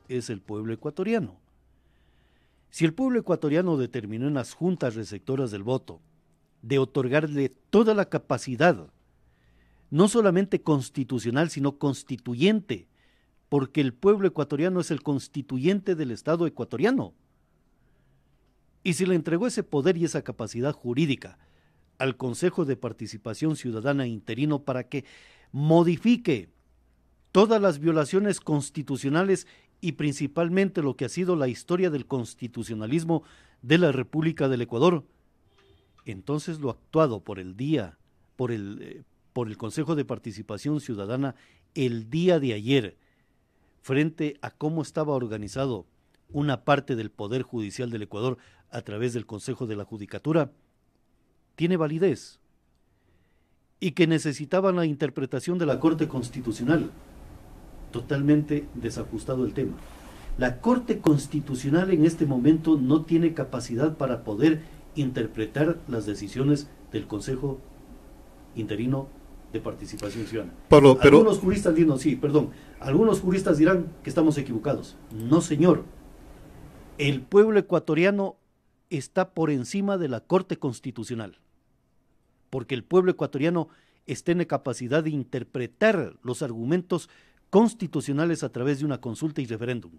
es el pueblo ecuatoriano. Si el pueblo ecuatoriano determinó en las juntas receptoras del voto de otorgarle toda la capacidad, no solamente constitucional, sino constituyente, porque el pueblo ecuatoriano es el constituyente del Estado ecuatoriano, y si le entregó ese poder y esa capacidad jurídica al Consejo de Participación Ciudadana interino para que modifique todas las violaciones constitucionales y principalmente lo que ha sido la historia del constitucionalismo de la República del Ecuador, entonces lo actuado por el Consejo de Participación Ciudadana el día de ayer, frente a cómo estaba organizado una parte del Poder Judicial del Ecuador a través del Consejo de la Judicatura, tiene validez, y que necesitaban la interpretación de la Corte Constitucional. Totalmente desajustado el tema. La Corte Constitucional en este momento no tiene capacidad para poder interpretar las decisiones del Consejo Interino de Participación Ciudadana. Pablo, pero... Algunos juristas dirán que estamos equivocados. No, señor. El pueblo ecuatoriano está por encima de la Corte Constitucional, porque el pueblo ecuatoriano está en la capacidad de interpretar los argumentos constitucionales a través de una consulta y referéndum.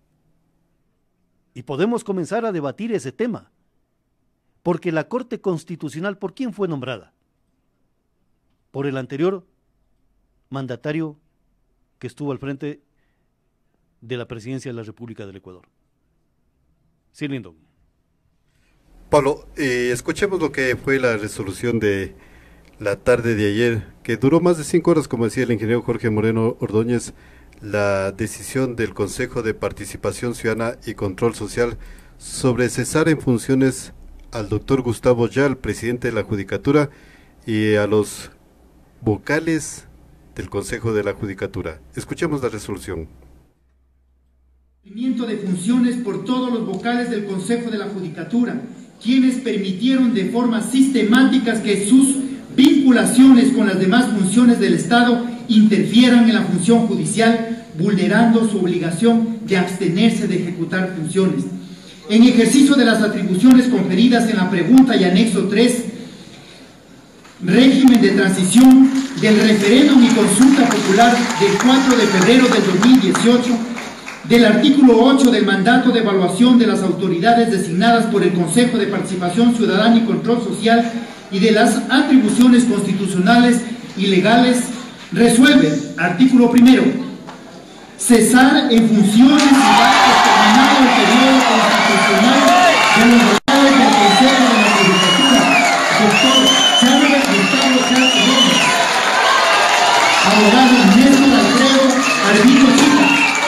Y podemos comenzar a debatir ese tema, porque la Corte Constitucional, ¿por quién fue nombrada? Por el anterior mandatario que estuvo al frente de la presidencia de la República del Ecuador. Sí, Lindo. Pablo, escuchemos lo que fue la resolución de la tarde de ayer, que duró más de 5 horas, como decía el ingeniero Jorge Moreno Ordóñez, la decisión del Consejo de Participación Ciudadana y Control Social sobre cesar en funciones al doctor Gustavo Yal, presidente de la Judicatura, y a los vocales del Consejo de la Judicatura. Escuchemos la resolución. Cumplimiento de funciones por todos los vocales del Consejo de la Judicatura, quienes permitieron de forma sistemática que sus vinculaciones con las demás funciones del Estado interfieran en la función judicial, vulnerando su obligación de abstenerse de ejecutar funciones. En ejercicio de las atribuciones conferidas en la pregunta y anexo 3, régimen de transición del referéndum y consulta popular del 4 de febrero del 2018, del artículo 8 del mandato de evaluación de las autoridades designadas por el Consejo de Participación Ciudadana y Control Social y de las atribuciones constitucionales y legales, resuelve, artículo primero, cesar en funciones y datos terminado el periodo constitucional de los vocales del Consejo de la Judicatura, doctor Charles Gustavo Chávez Gómez, abogado Néstor Alfredo Arbito Chica,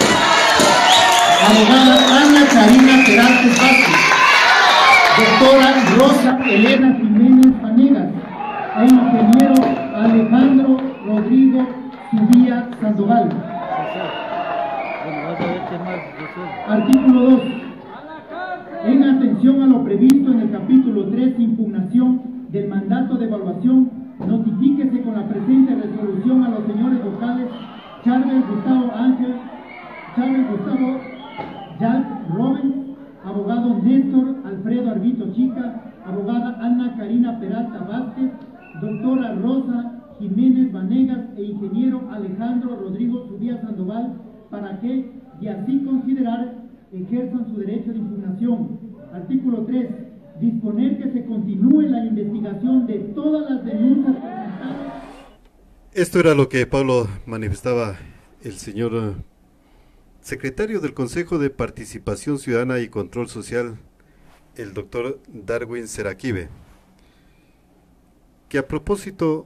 abogada Ana Karina Peralta Vázquez, doctora Rosa Elena Jiménez Vanegas e ingeniero Alejandro Rodrigo Subía Sandoval. Artículo 2. En atención a lo previsto en el capítulo 3, impugnación del mandato de evaluación, notifíquese con la presente resolución a los señores vocales Charles Gustavo Ángel, Charles Gustavo Yal Robin, abogado Néstor Alfredo Arbito Chica, abogada Ana Karina Peralta Vázquez, doctora Rosa Jiménez Vanegas e ingeniero Alejandro Rodrigo Subía Sandoval, para que, y así considerar, ejerzan su derecho de impugnación. Artículo 3. Disponer que se continúe la investigación de todas las denuncias presentadas. Esto era lo que Pablo manifestaba el señor secretario del Consejo de Participación Ciudadana y Control Social, el doctor Darwin Seraquibe, que a propósito,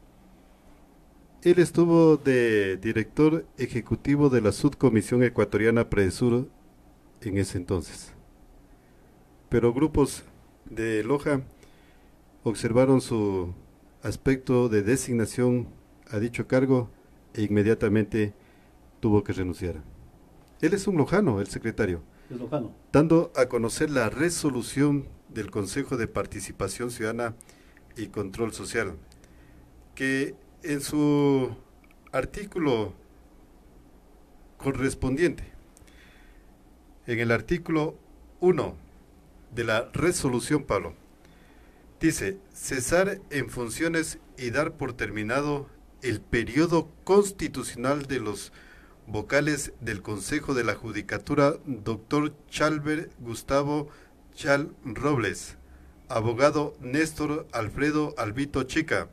él estuvo de director ejecutivo de la Subcomisión Ecuatoriana Predesur en ese entonces. Pero grupos de Loja observaron su aspecto de designación a dicho cargo e inmediatamente tuvo que renunciar. Él es un lojano, el secretario, es lojano, dando a conocer la resolución del Consejo de Participación Ciudadana y Control Social, que en su artículo correspondiente En el artículo 1 de la resolución, Pablo, dice: cesar en funciones y dar por terminado el periodo constitucional de los vocales del Consejo de la Judicatura, doctor Chalber Gustavo Chal Robles, abogado Néstor Alfredo Albito Chica,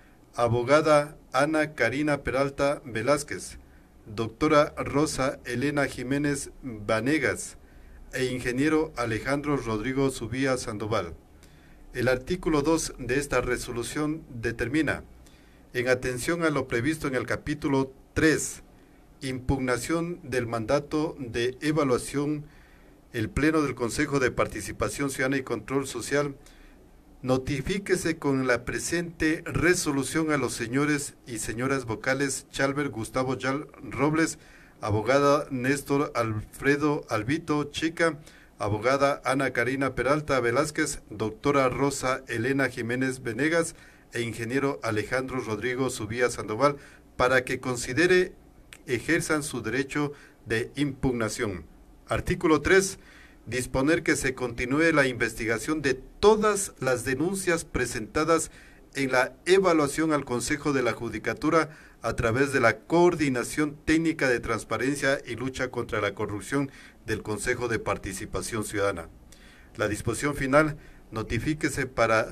abogada Ana Karina Peralta Velázquez, doctora Rosa Elena Jiménez Vanegas e ingeniero Alejandro Rodrigo Subía Sandoval. El artículo 2 de esta resolución determina, en atención a lo previsto en el capítulo 3, impugnación del mandato de evaluación, el Pleno del Consejo de Participación Ciudadana y Control Social notifíquese con la presente resolución a los señores y señoras vocales Chalber Gustavo Chal Robles, abogada Néstor Alfredo Albito Chica, abogada Ana Karina Peralta Velázquez, doctora Rosa Elena Jiménez Venegas e ingeniero Alejandro Rodrigo Subía Sandoval, para que considere ejerzan su derecho de impugnación. Artículo 3. Disponer que se continúe la investigación de todas las denuncias presentadas en la evaluación al Consejo de la Judicatura a través de la Coordinación Técnica de Transparencia y Lucha contra la Corrupción del Consejo de Participación Ciudadana. La disposición final, notifíquese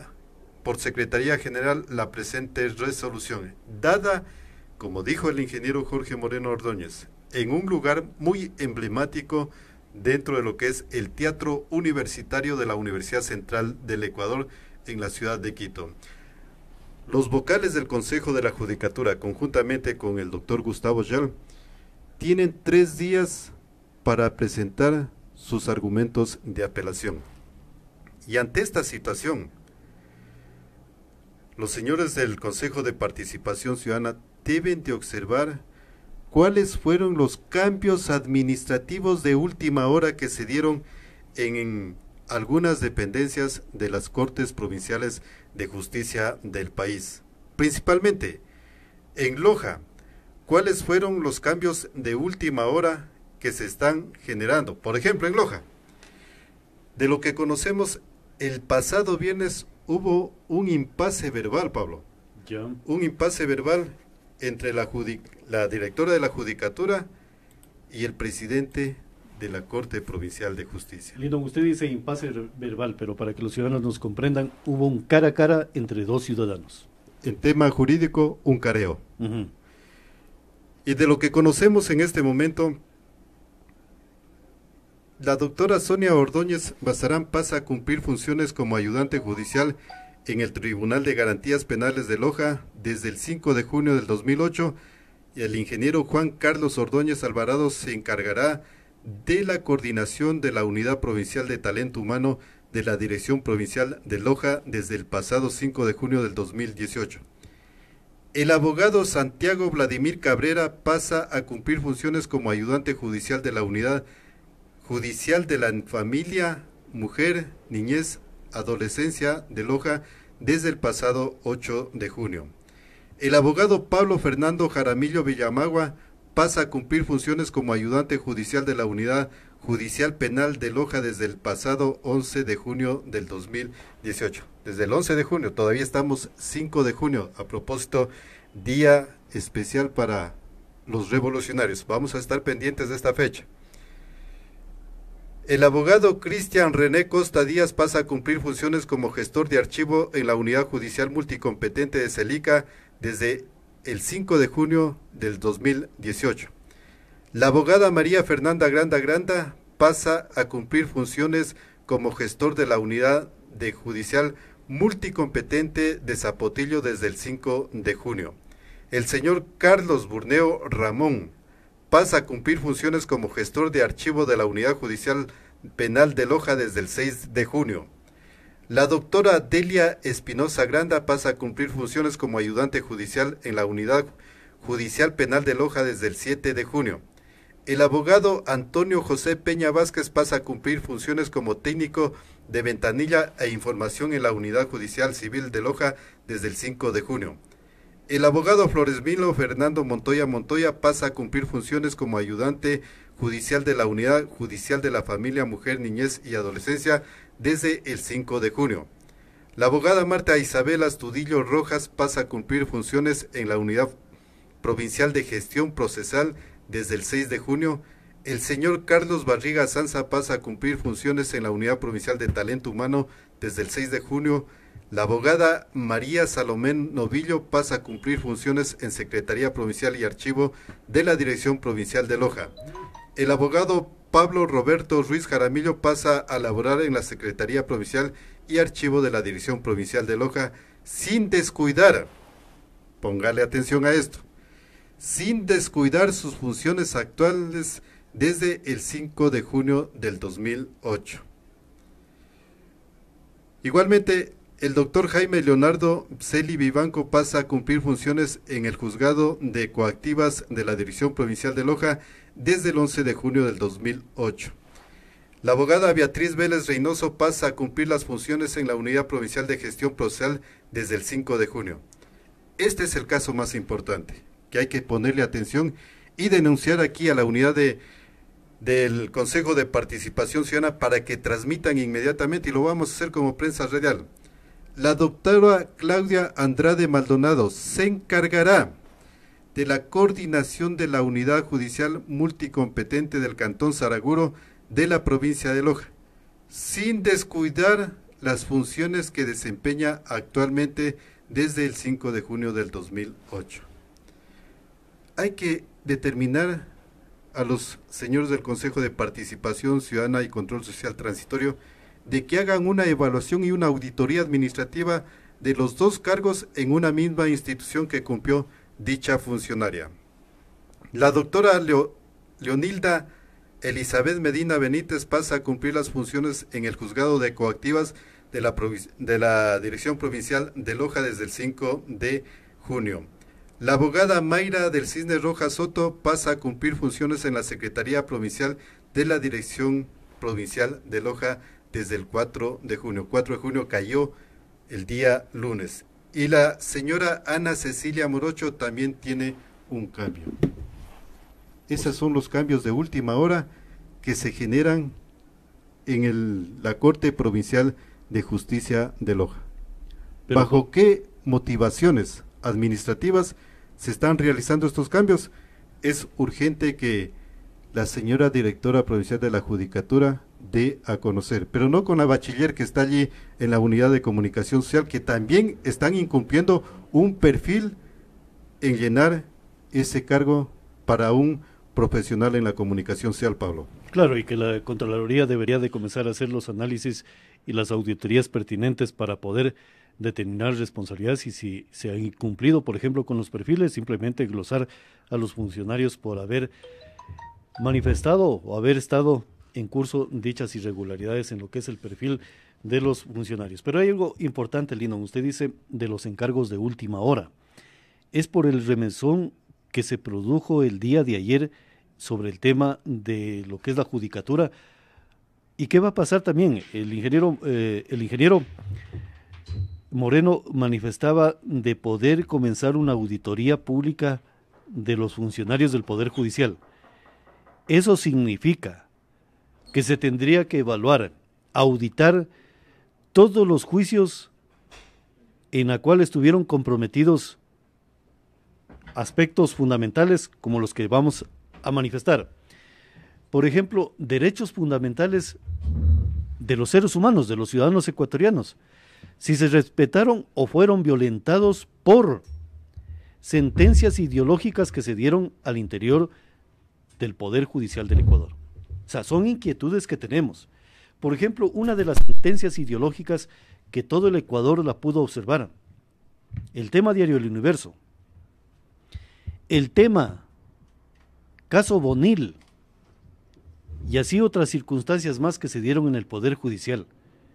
por Secretaría General la presente resolución, dada, como dijo el ingeniero Jorge Moreno Ordóñez, en un lugar muy emblemático dentro de lo que es el Teatro Universitario de la Universidad Central del Ecuador en la ciudad de Quito. Los vocales del Consejo de la Judicatura, conjuntamente con el doctor Gustavo Chal, tienen 3 días para presentar sus argumentos de apelación. Y ante esta situación, los señores del Consejo de Participación Ciudadana deben de observar cuáles fueron los cambios administrativos de última hora que se dieron en algunas dependencias de las Cortes Provinciales de Justicia del país. Principalmente en Loja, cuáles fueron los cambios de última hora que se están generando. Por ejemplo, en Loja, de lo que conocemos, el pasado viernes hubo un impasse verbal, Pablo. Ya. Un impasse verbal entre la directora de la Judicatura y el presidente de la Corte Provincial de Justicia. Lindon, usted dice impasse verbal, pero para que los ciudadanos nos comprendan, hubo un cara a cara entre 2 ciudadanos. En tema jurídico, un careo. Uh-huh. Y de lo que conocemos en este momento, la doctora Sonia Ordóñez Bazarán pasa a cumplir funciones como ayudante judicial en el Tribunal de Garantías Penales de Loja desde el 5 de junio del 2008, y el ingeniero Juan Carlos Ordóñez Alvarado se encargará de la coordinación de la Unidad Provincial de Talento Humano de la Dirección Provincial de Loja desde el pasado 5 de junio del 2018. El abogado Santiago Vladimir Cabrera pasa a cumplir funciones como ayudante judicial de la Unidad Judicial de la Familia, Mujer, Niñez, Adolescencia de Loja desde el pasado 8 de junio. El abogado Pablo Fernando Jaramillo Villamagua pasa a cumplir funciones como ayudante judicial de la Unidad Judicial Penal de Loja desde el pasado 11 de junio del 2018. Desde el 11 de junio, todavía estamos 5 de junio, a propósito, día especial para los revolucionarios. Vamos a estar pendientes de esta fecha. El abogado Cristian René Costa Díaz pasa a cumplir funciones como gestor de archivo en la Unidad Judicial Multicompetente de Celica desde el 5 de junio del 2018. La abogada María Fernanda Granda pasa a cumplir funciones como gestor de la Unidad de Judicial Multicompetente de Zapotillo desde el 5 de junio. El señor Carlos Burneo Ramón pasa a cumplir funciones como gestor de archivo de la Unidad Judicial Penal de Loja desde el 6 de junio. La doctora Delia Espinosa Granda pasa a cumplir funciones como ayudante judicial en la Unidad Judicial Penal de Loja desde el 7 de junio. El abogado Antonio José Peña Vázquez pasa a cumplir funciones como técnico de ventanilla e información en la Unidad Judicial Civil de Loja desde el 5 de junio. El abogado Floresmilo Fernando Montoya pasa a cumplir funciones como ayudante Judicial de la Unidad Judicial de la Familia, Mujer, Niñez y Adolescencia desde el 5 de junio. La abogada Marta Isabel Astudillo Rojas pasa a cumplir funciones en la Unidad Provincial de Gestión Procesal desde el 6 de junio. El señor Carlos Barriga Sanza pasa a cumplir funciones en la Unidad Provincial de Talento Humano desde el 6 de junio. La abogada María Salomé Novillo pasa a cumplir funciones en Secretaría Provincial y Archivo de la Dirección Provincial de Loja. El abogado Pablo Roberto Ruiz Jaramillo pasa a laborar en la Secretaría Provincial y Archivo de la Dirección Provincial de Loja sin descuidar, póngale atención a esto, sin descuidar sus funciones actuales desde el 5 de junio del 2008. Igualmente, el doctor Jaime Leonardo Celi Vivanco pasa a cumplir funciones en el Juzgado de Coactivas de la Dirección Provincial de Loja desde el 11 de junio del 2008. La abogada Beatriz Vélez Reynoso pasa a cumplir las funciones en la Unidad Provincial de Gestión Procesal desde el 5 de junio. Este es el caso más importante, que hay que ponerle atención y denunciar aquí a la unidad del Consejo de Participación Ciudadana para que transmitan inmediatamente, y lo vamos a hacer como prensa radial. La doctora Claudia Andrade Maldonado se encargará de la coordinación de la Unidad Judicial Multicompetente del Cantón Saraguro de la provincia de Loja, sin descuidar las funciones que desempeña actualmente desde el 5 de junio del 2008. Hay que determinar a los señores del Consejo de Participación Ciudadana y Control Social Transitorio de que hagan una evaluación y una auditoría administrativa de los dos cargos en una misma institución que cumplió dicha funcionaria. La doctora Leonilda Elizabeth Medina Benítez pasa a cumplir las funciones en el Juzgado de Coactivas de la Dirección Provincial de Loja desde el 5 de junio. La abogada Mayra del Cisne Rojas Soto pasa a cumplir funciones en la Secretaría Provincial de la Dirección Provincial de Loja desde el 4 de junio. 4 de junio cayó el día lunes. Y la señora Ana Cecilia Morocho también tiene un cambio. Esos son los cambios de última hora que se generan en la Corte Provincial de Justicia de Loja. ¿Bajo qué motivaciones administrativas se están realizando estos cambios? Es urgente que la señora directora provincial de la Judicatura dé a conocer, pero no con la bachiller que está allí en la unidad de comunicación social, que también están incumpliendo un perfil en llenar ese cargo para un profesional en la comunicación social, Pablo. Claro, y que la Contraloría debería de comenzar a hacer los análisis y las auditorías pertinentes para poder determinar responsabilidades, y si se ha incumplido, por ejemplo, con los perfiles, simplemente glosar a los funcionarios por haber manifestado o haber estado en curso dichas irregularidades en lo que es el perfil de los funcionarios. Pero hay algo importante, Lino, usted dice de los encargos de última hora. Es por el remesón que se produjo el día de ayer sobre el tema de lo que es la judicatura. ¿Y qué va a pasar también? El ingeniero Moreno manifestaba de poder comenzar una auditoría pública de los funcionarios del Poder Judicial. Eso significa que se tendría que evaluar, auditar todos los juicios en la cual estuvieron comprometidos aspectos fundamentales como los que vamos a manifestar. Por ejemplo, derechos fundamentales de los seres humanos, de los ciudadanos ecuatorianos, si se respetaron o fueron violentados por sentencias ideológicas que se dieron al interior del Poder Judicial del Ecuador. O sea, son inquietudes que tenemos. Por ejemplo, una de las sentencias ideológicas que todo el Ecuador la pudo observar, el tema Diario del Universo, el tema caso Bonil, y así otras circunstancias más que se dieron en el Poder Judicial.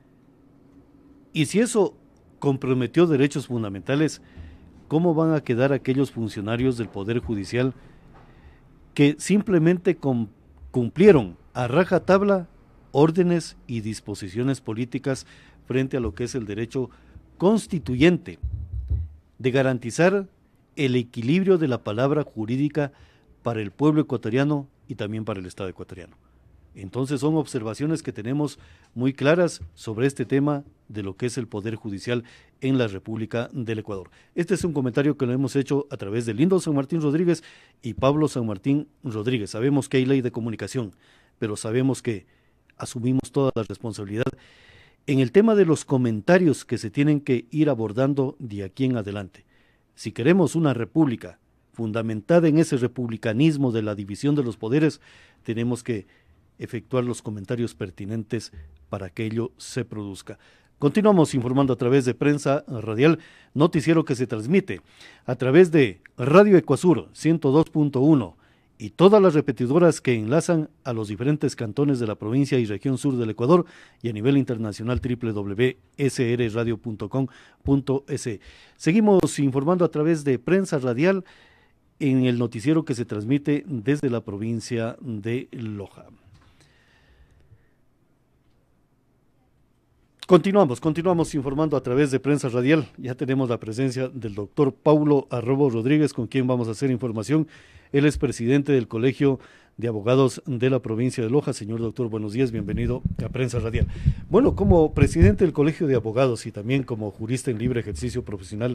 Y si eso comprometió derechos fundamentales, ¿cómo van a quedar aquellos funcionarios del Poder Judicial que simplemente cumplieron a rajatabla órdenes y disposiciones políticas frente a lo que es el derecho constituyente de garantizar el equilibrio de la palabra jurídica para el pueblo ecuatoriano y también para el Estado ecuatoriano. Entonces son observaciones que tenemos muy claras sobre este tema de lo que es el Poder Judicial en la República del Ecuador. Este es un comentario que lo hemos hecho a través de Lindo San Martín Rodríguez y Pablo San Martín Rodríguez. Sabemos que hay ley de comunicación, pero sabemos que asumimos toda la responsabilidad en el tema de los comentarios que se tienen que ir abordando de aquí en adelante. Si queremos una república fundamentada en ese republicanismo de la división de los poderes, tenemos que efectuar los comentarios pertinentes para que ello se produzca. Continuamos informando a través de Prensa Radial, noticiero que se transmite a través de Radio Ecuasur 102.1 y todas las repetidoras que enlazan a los diferentes cantones de la provincia y región sur del Ecuador y a nivel internacional www.srradio.com.es. Seguimos informando a través de Prensa Radial en el noticiero que se transmite desde la provincia de Loja. Continuamos informando a través de Prensa Radial. Ya tenemos la presencia del doctor Paulo Arrobo Rodríguez, con quien vamos a hacer información. Él es presidente del Colegio de Abogados de la provincia de Loja. Señor doctor, buenos días, bienvenido a Prensa Radial. Bueno, como presidente del Colegio de Abogados y también como jurista en libre ejercicio profesional,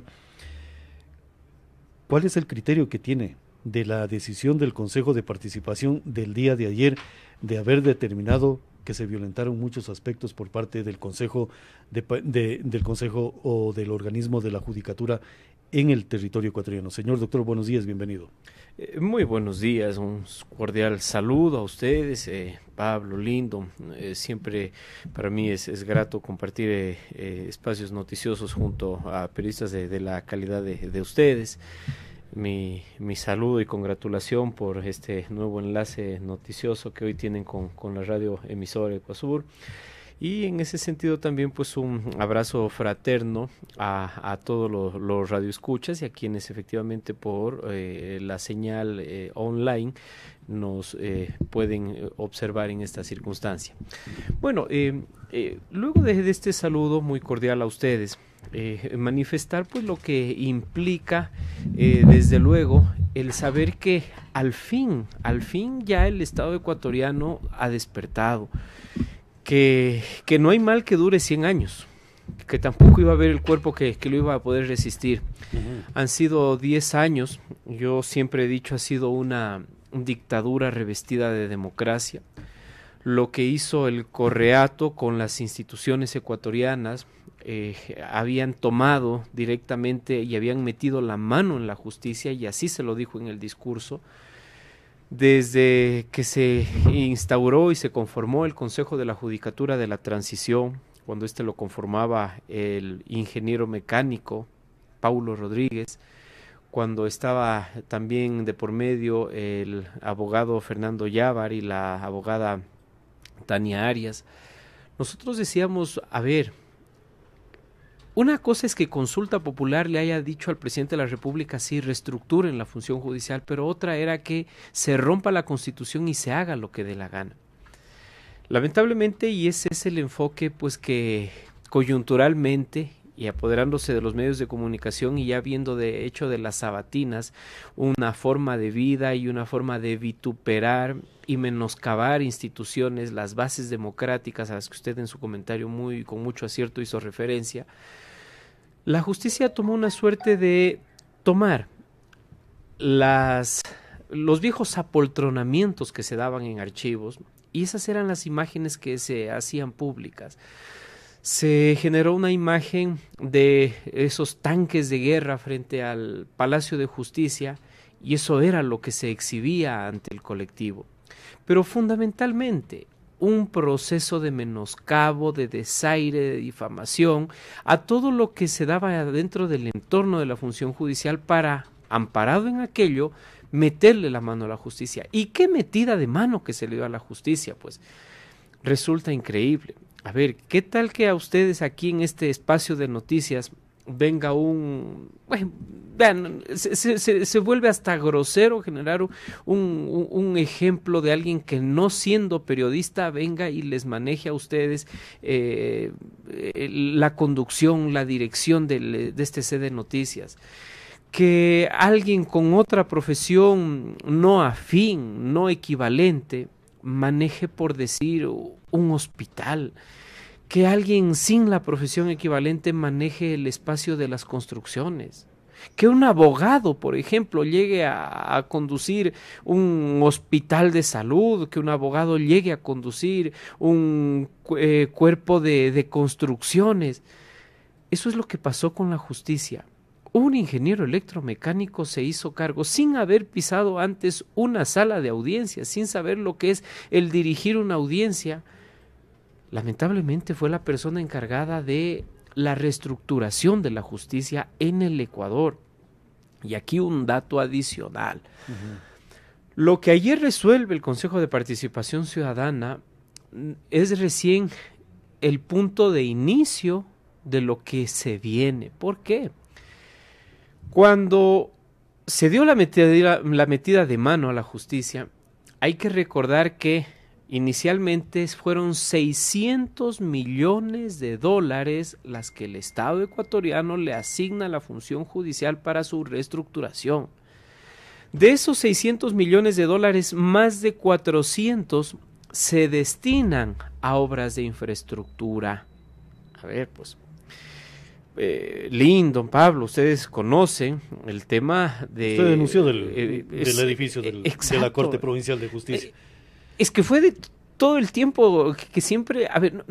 ¿cuál es el criterio que tiene de la decisión del Consejo de Participación del día de ayer de haber determinado que se violentaron muchos aspectos por parte del Consejo del Consejo o del organismo de la Judicatura en el territorio ecuatoriano? Señor doctor, buenos días, bienvenido. Muy buenos días, un cordial saludo a ustedes, Pablo, Lindo. Siempre para mí es grato compartir espacios noticiosos junto a periodistas de la calidad de ustedes. Mi saludo y congratulación por este nuevo enlace noticioso que hoy tienen con la radio emisora Ecuasur. Y en ese sentido también pues un abrazo fraterno a todos los radioescuchas y a quienes efectivamente por la señal online nos pueden observar en esta circunstancia. Bueno, luego de este saludo muy cordial a ustedes, manifestar pues lo que implica desde luego el saber que al fin ya el Estado ecuatoriano ha despertado, que no hay mal que dure 100 años, que tampoco iba a haber el cuerpo que lo iba a poder resistir. Han sido 10 años, yo siempre he dicho, ha sido una dictadura revestida de democracia. Lo que hizo el Correato con las instituciones ecuatorianas, habían tomado directamente y habían metido la mano en la justicia, y así se lo dijo en el discurso. Desde que se instauró y se conformó el Consejo de la Judicatura de la Transición, cuando lo conformaba el ingeniero mecánico Paulo Rodríguez, cuando estaba también de por medio el abogado Fernando Yávar y la abogada Tania Arias, nosotros decíamos, a ver, una cosa es que Consulta Popular le haya dicho al presidente de la República, sí, reestructuren la función judicial, pero otra era que se rompa la Constitución y se haga lo que dé la gana. Lamentablemente, y ese es el enfoque pues que coyunturalmente y apoderándose de los medios de comunicación y ya viendo de hecho de las sabatinas una forma de vida y una forma de vituperar y menoscabar instituciones, las bases democráticas a las que usted en su comentario con mucho acierto hizo referencia, la justicia tomó una suerte de tomar los viejos apoltronamientos que se daban en archivos, y esas eran las imágenes que se hacían públicas. Se generó una imagen de esos tanques de guerra frente al Palacio de Justicia, y eso era lo que se exhibía ante el colectivo. Pero fundamentalmente un proceso de menoscabo, de desaire, de difamación a todo lo que se daba dentro del entorno de la función judicial para, amparado en aquello, meterle la mano a la justicia. ¿Y qué metida de mano que se le dio a la justicia? Pues resulta increíble. A ver, ¿qué tal que a ustedes aquí en este espacio de noticias venga vean, se vuelve hasta grosero generar un ejemplo de alguien que no siendo periodista venga y les maneje a ustedes la conducción, la dirección de este C de Noticias? que alguien con otra profesión no afín, no equivalente, maneje, por decir, un hospital, que alguien sin la profesión equivalente maneje el espacio de las construcciones, que un abogado, por ejemplo, llegue a conducir un hospital de salud, que un abogado llegue a conducir un cuerpo de construcciones. Eso es lo que pasó con la justicia. Un ingeniero electromecánico se hizo cargo sin haber pisado antes una sala de audiencia, sin saber lo que es el dirigir una audiencia. Lamentablemente fue la persona encargada de la reestructuración de la justicia en el Ecuador. Y aquí un dato adicional. Lo que ayer resuelve el Consejo de Participación Ciudadana es recién el punto de inicio de lo que se viene. ¿Por qué? Cuando se dio la metida de mano a la justicia, hay que recordar que inicialmente fueron 600 millones de dólares las que el Estado ecuatoriano le asigna a la función judicial para su reestructuración. De esos 600 millones de dólares, más de 400 se destinan a obras de infraestructura. A ver, pues, Don Pablo, ustedes conocen el tema de... Usted denunció del edificio de la Corte Provincial de Justicia. Es que fue de todo el tiempo que siempre, a ver,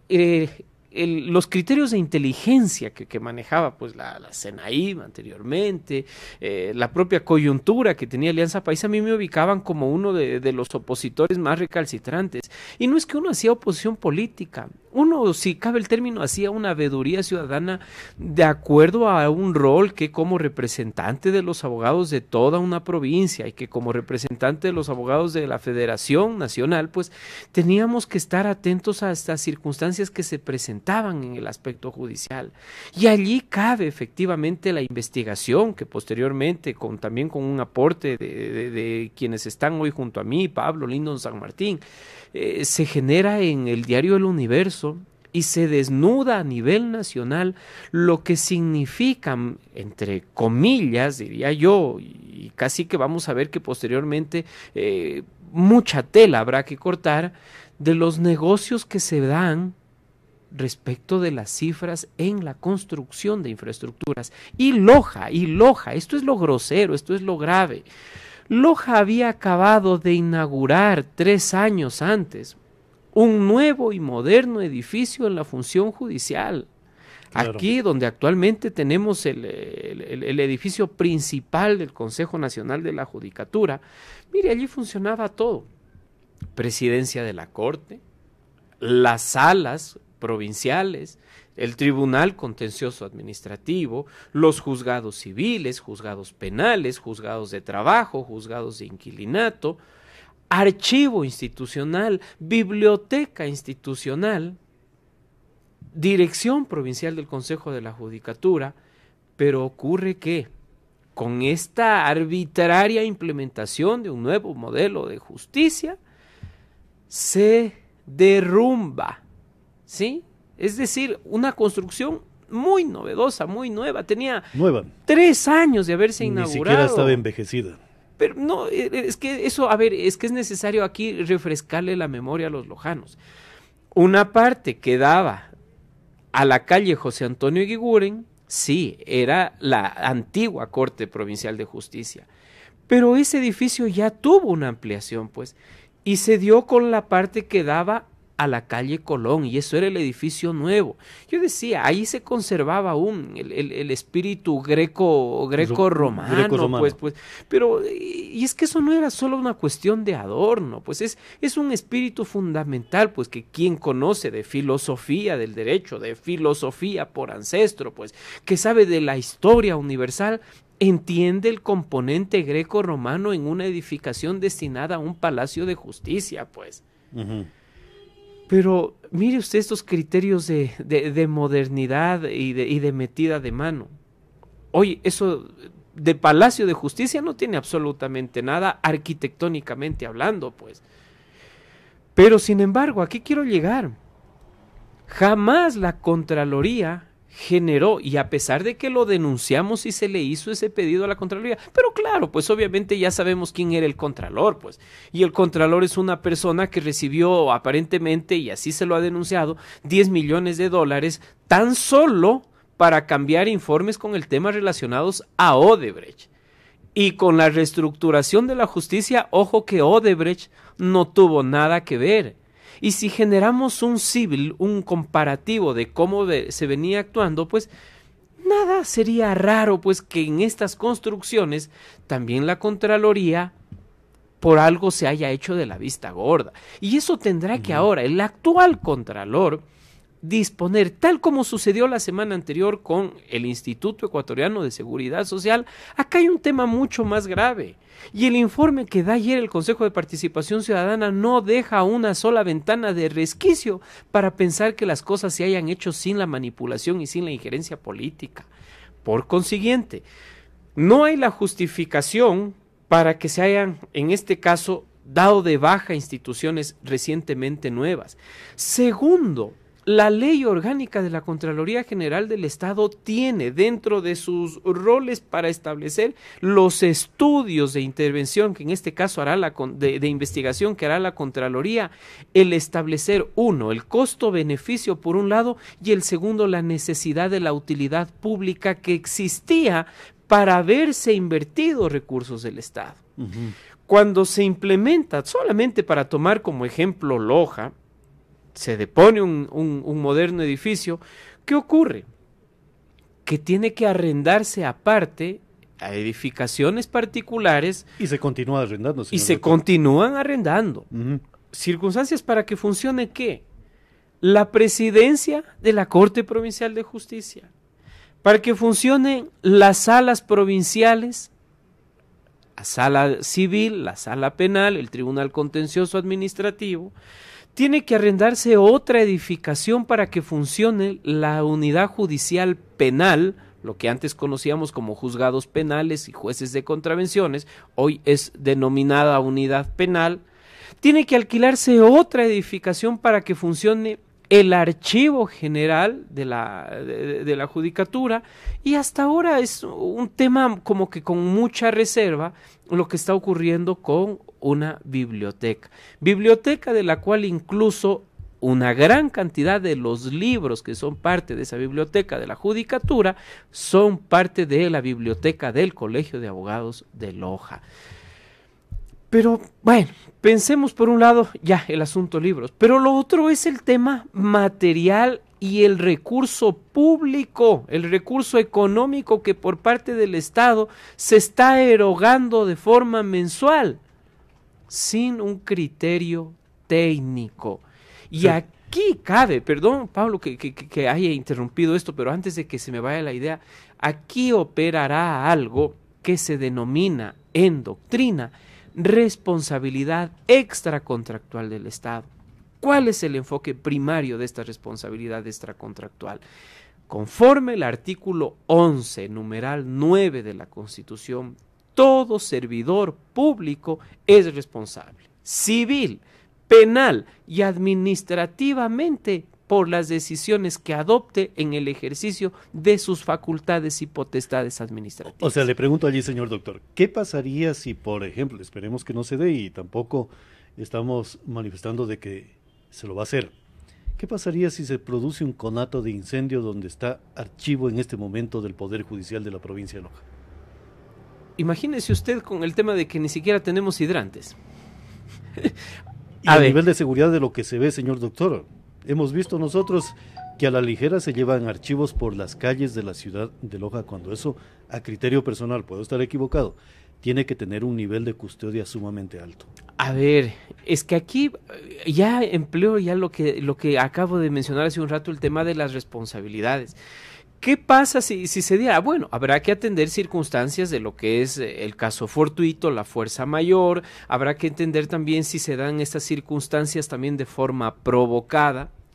los criterios de inteligencia que manejaba pues la CENAIM anteriormente, la propia coyuntura que tenía Alianza País, a mí me ubicaban como uno de los opositores más recalcitrantes. Y no es que uno hacía oposición política, uno, si cabe el término, hacía una veeduría ciudadana de acuerdo a un rol que como representante de los abogados de toda una provincia y que como representante de los abogados de la Federación Nacional, pues teníamos que estar atentos a estas circunstancias que se presentaban en el aspecto judicial. Y allí cabe efectivamente la investigación que posteriormente, también con un aporte de quienes están hoy junto a mí, Pablo, Lindo, San Martín, se genera en el diario El Universo y se desnuda a nivel nacional lo que significan, entre comillas, diría yo, y casi que vamos a ver que posteriormente mucha tela habrá que cortar de los negocios que se dan respecto de las cifras en la construcción de infraestructuras. Y Loja, esto es lo grosero, esto es lo grave. Loja había acabado de inaugurar 3 años antes un nuevo y moderno edificio en la función judicial. Claro. Aquí donde actualmente tenemos el edificio principal del Consejo Nacional de la Judicatura, mire, allí funcionaba todo. Presidencia de la Corte, las salas provinciales, el Tribunal Contencioso Administrativo, los juzgados civiles, juzgados penales, juzgados de trabajo, juzgados de inquilinato, archivo institucional, biblioteca institucional, dirección provincial del Consejo de la Judicatura, pero ocurre que con esta arbitraria implementación de un nuevo modelo de justicia, se derrumba, ¿sí? Es decir, una construcción muy novedosa, muy nueva, tenía 3 años de haberse inaugurado. Ni siquiera estaba envejecida. Pero no, es que eso, a ver, es que es necesario aquí refrescarle la memoria a los lojanos. Una parte que daba a la calle José Antonio Eguiguren, sí, era la antigua Corte Provincial de Justicia, pero ese edificio ya tuvo una ampliación, pues, y se dio con la parte que daba a la calle Colón, y eso era el edificio nuevo. Yo decía, ahí se conservaba aún el espíritu greco-romano, pues, pero, y es que eso no era solo una cuestión de adorno, pues es un espíritu fundamental, pues, que quien conoce de filosofía del derecho, de filosofía por ancestro, pues, que sabe de la historia universal, entiende el componente greco-romano en una edificación destinada a un palacio de justicia, pues. Uh-huh. Pero mire usted estos criterios de modernidad y de metida de mano. Oye, eso de Palacio de Justicia no tiene absolutamente nada arquitectónicamente hablando, pues. Pero sin embargo, aquí quiero llegar. Jamás la Contraloría generó, y a pesar de que lo denunciamos y se le hizo ese pedido a la Contraloría, pero claro, pues obviamente ya sabemos quién era el Contralor, pues, y el Contralor es una persona que recibió aparentemente, y así se lo ha denunciado, 10 millones de dólares tan solo para cambiar informes con el tema relacionados a Odebrecht. Y con la reestructuración de la justicia, ojo que Odebrecht no tuvo nada que ver. Y si generamos un civil, un comparativo de cómo se venía actuando, pues nada sería raro pues que en estas construcciones también la Contraloría por algo se haya hecho de la vista gorda. Y eso tendrá que ahora el actual Contralor disponer, tal como sucedió la semana anterior con el Instituto Ecuatoriano de Seguridad Social. Acá hay un tema mucho más grave, y el informe que da ayer el Consejo de Participación Ciudadana no deja una sola ventana de resquicio para pensar que las cosas se hayan hecho sin la manipulación y sin la injerencia política. Por consiguiente, no hay la justificación para que se hayan, en este caso, dado de baja instituciones recientemente nuevas. Segundo, la Ley Orgánica de la Contraloría General del Estado tiene dentro de sus roles para establecer los estudios de intervención que en este caso hará de investigación que hará la Contraloría, el establecer uno, el costo-beneficio por un lado, y el segundo, la necesidad de la utilidad pública que existía para haberse invertido recursos del Estado. Cuando se implementa, solamente para tomar como ejemplo Loja, se depone un moderno edificio, ¿qué ocurre? Que tiene que arrendarse aparte a edificaciones particulares. Y se continúa arrendando. Y se continúan arrendando. Circunstancias para que funcione, ¿qué? La presidencia de la Corte Provincial de Justicia, para que funcionen las salas provinciales, la sala civil, la sala penal, el Tribunal Contencioso Administrativo. Tiene que arrendarse otra edificación para que funcione la unidad judicial penal, lo que antes conocíamos como juzgados penales y jueces de contravenciones, hoy es denominada unidad penal. Tiene que alquilarse otra edificación para que funcione el archivo general de la judicatura, y hasta ahora es un tema como que con mucha reserva lo que está ocurriendo con una biblioteca de la cual incluso una gran cantidad de los libros que son parte de esa biblioteca de la judicatura son parte de la biblioteca del Colegio de Abogados de Loja. Pero bueno, pensemos por un lado ya el asunto libros, pero lo otro es el tema material y el recurso público, el recurso económico que por parte del Estado se está erogando de forma mensual, sin un criterio técnico. Y sí, aquí cabe, perdón Pablo que haya interrumpido esto, pero antes de que se me vaya la idea, aquí operará algo que se denomina en doctrina responsabilidad extracontractual del Estado. ¿Cuál es el enfoque primario de esta responsabilidad extracontractual? Conforme el artículo 11, numeral 9 de la Constitución, todo servidor público es responsable, civil, penal y administrativamente por las decisiones que adopte en el ejercicio de sus facultades y potestades administrativas. O sea, le pregunto allí, señor doctor, ¿qué pasaría si, por ejemplo, esperemos que no se dé y tampoco estamos manifestando de que se lo va a hacer, qué pasaría si se produce un conato de incendio donde está archivo en este momento del Poder Judicial de la provincia de Loja? Imagínese usted con el tema de que ni siquiera tenemos hidrantes. Y a nivel de seguridad de lo que se ve, señor doctor, hemos visto nosotros que a la ligera se llevan archivos por las calles de la ciudad de Loja, cuando eso, a criterio personal, puedo estar equivocado, tiene que tener un nivel de custodia sumamente alto. A ver, es que aquí ya empleo ya lo que acabo de mencionar hace un rato, el tema de las responsabilidades. ¿Qué pasa si se diera? Bueno, habrá que atender circunstancias de lo que es el caso fortuito, la fuerza mayor, habrá que entender también si se dan estas circunstancias también de forma provocada.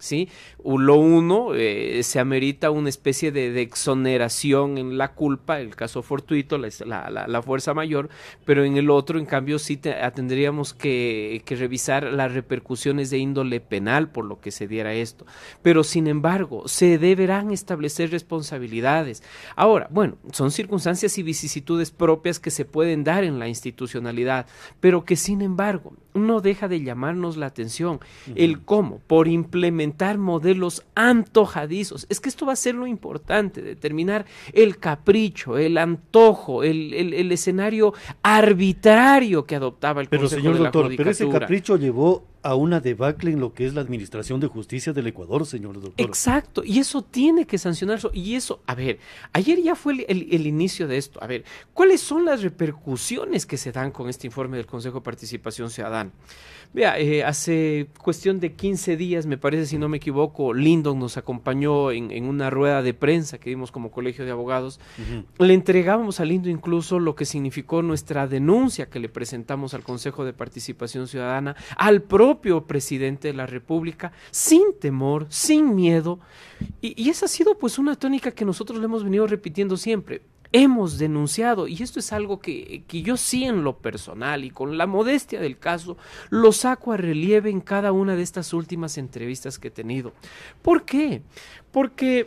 ¿sí? Lo uno, se amerita una especie de exoneración en la culpa, el caso fortuito, la fuerza mayor, pero en el otro, en cambio, sí tendríamos que revisar las repercusiones de índole penal por lo que se diera esto. Pero, sin embargo, se deberán establecer responsabilidades. Ahora, bueno, son circunstancias y vicisitudes propias que se pueden dar en la institucionalidad, pero que, sin embargo, no deja de llamarnos la atención el cómo, por implementar modelos antojadizos. Es que esto va a ser lo importante, determinar el capricho, el antojo, el escenario arbitrario que adoptaba el Consejo de la Judicatura. Pero ese capricho llevó a una debacle en lo que es la administración de justicia del Ecuador, señor doctor. Exacto, y eso tiene que sancionarse. Y eso, a ver, ayer ya fue el inicio de esto. A ver, ¿cuáles son las repercusiones que se dan con este informe del Consejo de Participación Ciudadana? Vea, hace cuestión de 15 días, me parece, si no me equivoco, Lindon nos acompañó en una rueda de prensa que dimos como Colegio de Abogados. Le entregábamos a Lindon incluso lo que significó nuestra denuncia que le presentamos al Consejo de Participación Ciudadana, al propio presidente de la República, sin temor, sin miedo, y esa ha sido pues una tónica que nosotros le hemos venido repitiendo siempre. Hemos denunciado, y esto es algo que yo sí en lo personal y con la modestia del caso lo saco a relieve en cada una de estas últimas entrevistas que he tenido. ¿Por qué? Porque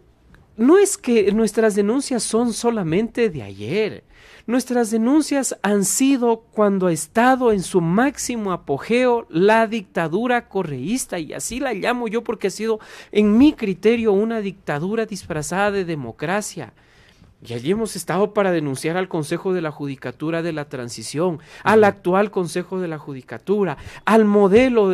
no es que nuestras denuncias son solamente de ayer. Nuestras denuncias han sido cuando ha estado en su máximo apogeo la dictadura correísta, y así la llamo yo porque ha sido, en mi criterio, una dictadura disfrazada de democracia. Y allí hemos estado para denunciar al Consejo de la Judicatura de la Transición, al actual Consejo de la Judicatura, al modelo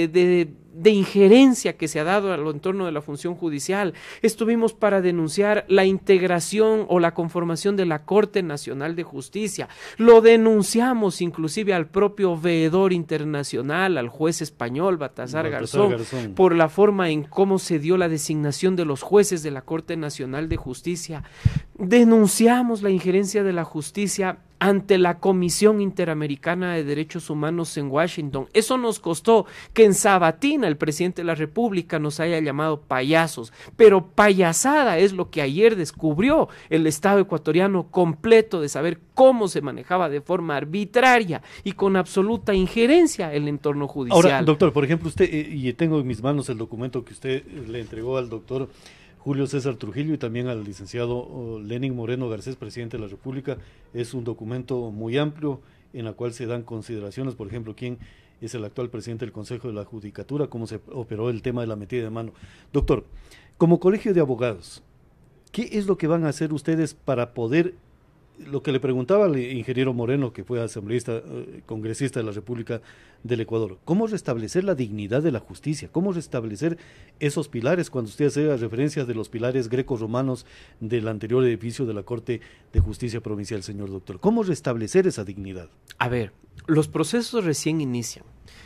de injerencia que se ha dado al entorno de la función judicial. Estuvimos para denunciar la integración o la conformación de la Corte Nacional de Justicia. Lo denunciamos inclusive al propio veedor internacional, al juez español Baltasar Garzón, por la forma en cómo se dio la designación de los jueces de la Corte Nacional de Justicia. Denunciamos la injerencia de la justicia ante la Comisión Interamericana de Derechos Humanos en Washington. Eso nos costó que en Sabatina el presidente de la República nos haya llamado payasos, pero payasada es lo que ayer descubrió el Estado ecuatoriano completo, de saber cómo se manejaba de forma arbitraria y con absoluta injerencia el entorno judicial. Ahora, doctor, por ejemplo, usted, y tengo en mis manos el documento que usted le entregó al doctor Julio César Trujillo y también al licenciado Lenin Moreno Garcés, presidente de la República. Es un documento muy amplio en el cual se dan consideraciones, por ejemplo, quién es el actual presidente del Consejo de la Judicatura, cómo se operó el tema de la metida de mano. Doctor, como colegio de abogados, ¿qué es lo que van a hacer ustedes para poder, lo que le preguntaba al ingeniero Moreno, que fue asambleísta, congresista de la República del Ecuador, cómo restablecer la dignidad de la justicia, cómo restablecer esos pilares, cuando usted hace referencia de los pilares greco-romanos del anterior edificio de la Corte de Justicia Provincial, señor doctor? ¿Cómo restablecer esa dignidad? A ver, los procesos recién inician.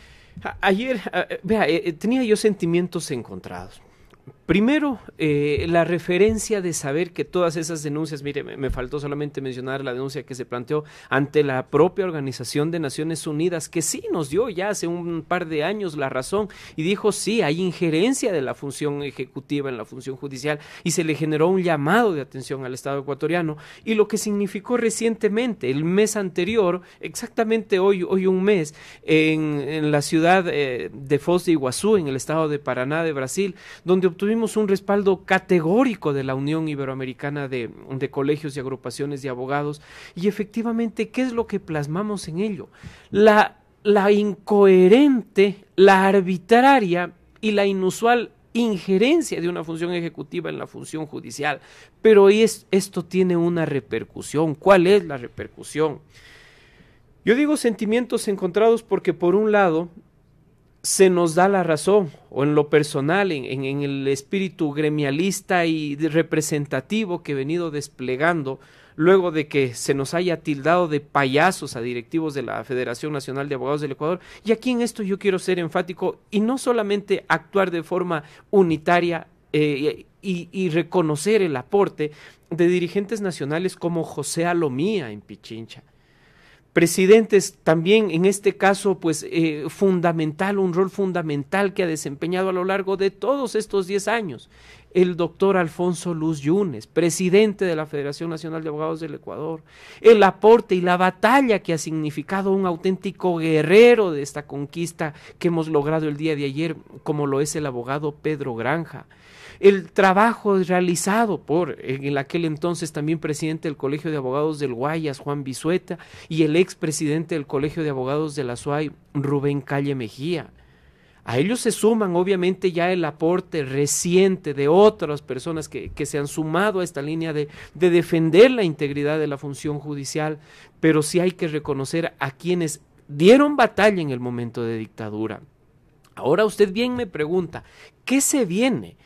Ayer, tenía yo sentimientos encontrados. Primero, la referencia de saber que todas esas denuncias, mire, me faltó solamente mencionar la denuncia que se planteó ante la propia Organización de Naciones Unidas, que sí nos dio ya hace un par de años la razón y dijo sí, hay injerencia de la función ejecutiva en la función judicial, y se le generó un llamado de atención al Estado ecuatoriano, y lo que significó recientemente, el mes anterior, exactamente hoy un mes, en la ciudad de Foz de Iguazú, en el estado de Paraná de Brasil, donde obtuvimos un respaldo categórico de la Unión Iberoamericana de Colegios y Agrupaciones de Abogados. Y efectivamente, ¿qué es lo que plasmamos en ello? La incoherente, la arbitraria y la inusual injerencia de una función ejecutiva en la función judicial. Pero esto tiene una repercusión. ¿Cuál es la repercusión? Yo digo sentimientos encontrados porque, por un lado, se nos da la razón, o en lo personal, en el espíritu gremialista y representativo que he venido desplegando, luego de que se nos haya tildado de payasos a directivos de la Federación Nacional de Abogados del Ecuador. Y aquí en esto yo quiero ser enfático y no solamente actuar de forma unitaria y reconocer el aporte de dirigentes nacionales como José Alomía en Pichincha. presidentes también en este caso pues fundamental, un rol fundamental que ha desempeñado a lo largo de todos estos 10 años. El doctor Alfonso Luz Yunes, presidente de la Federación Nacional de Abogados del Ecuador, el aporte y la batalla que ha significado un auténtico guerrero de esta conquista que hemos logrado el día de ayer, como lo es el abogado Pedro Granja. El trabajo realizado por en aquel entonces también presidente del Colegio de Abogados del Guayas, Juan Bisueta, y el expresidente del Colegio de Abogados de la SUAY, Rubén Calle Mejía. A ellos se suman obviamente ya el aporte reciente de otras personas que se han sumado a esta línea de defender la integridad de la función judicial, pero sí hay que reconocer a quienes dieron batalla en el momento de dictadura. Ahora usted bien me pregunta, ¿qué se viene?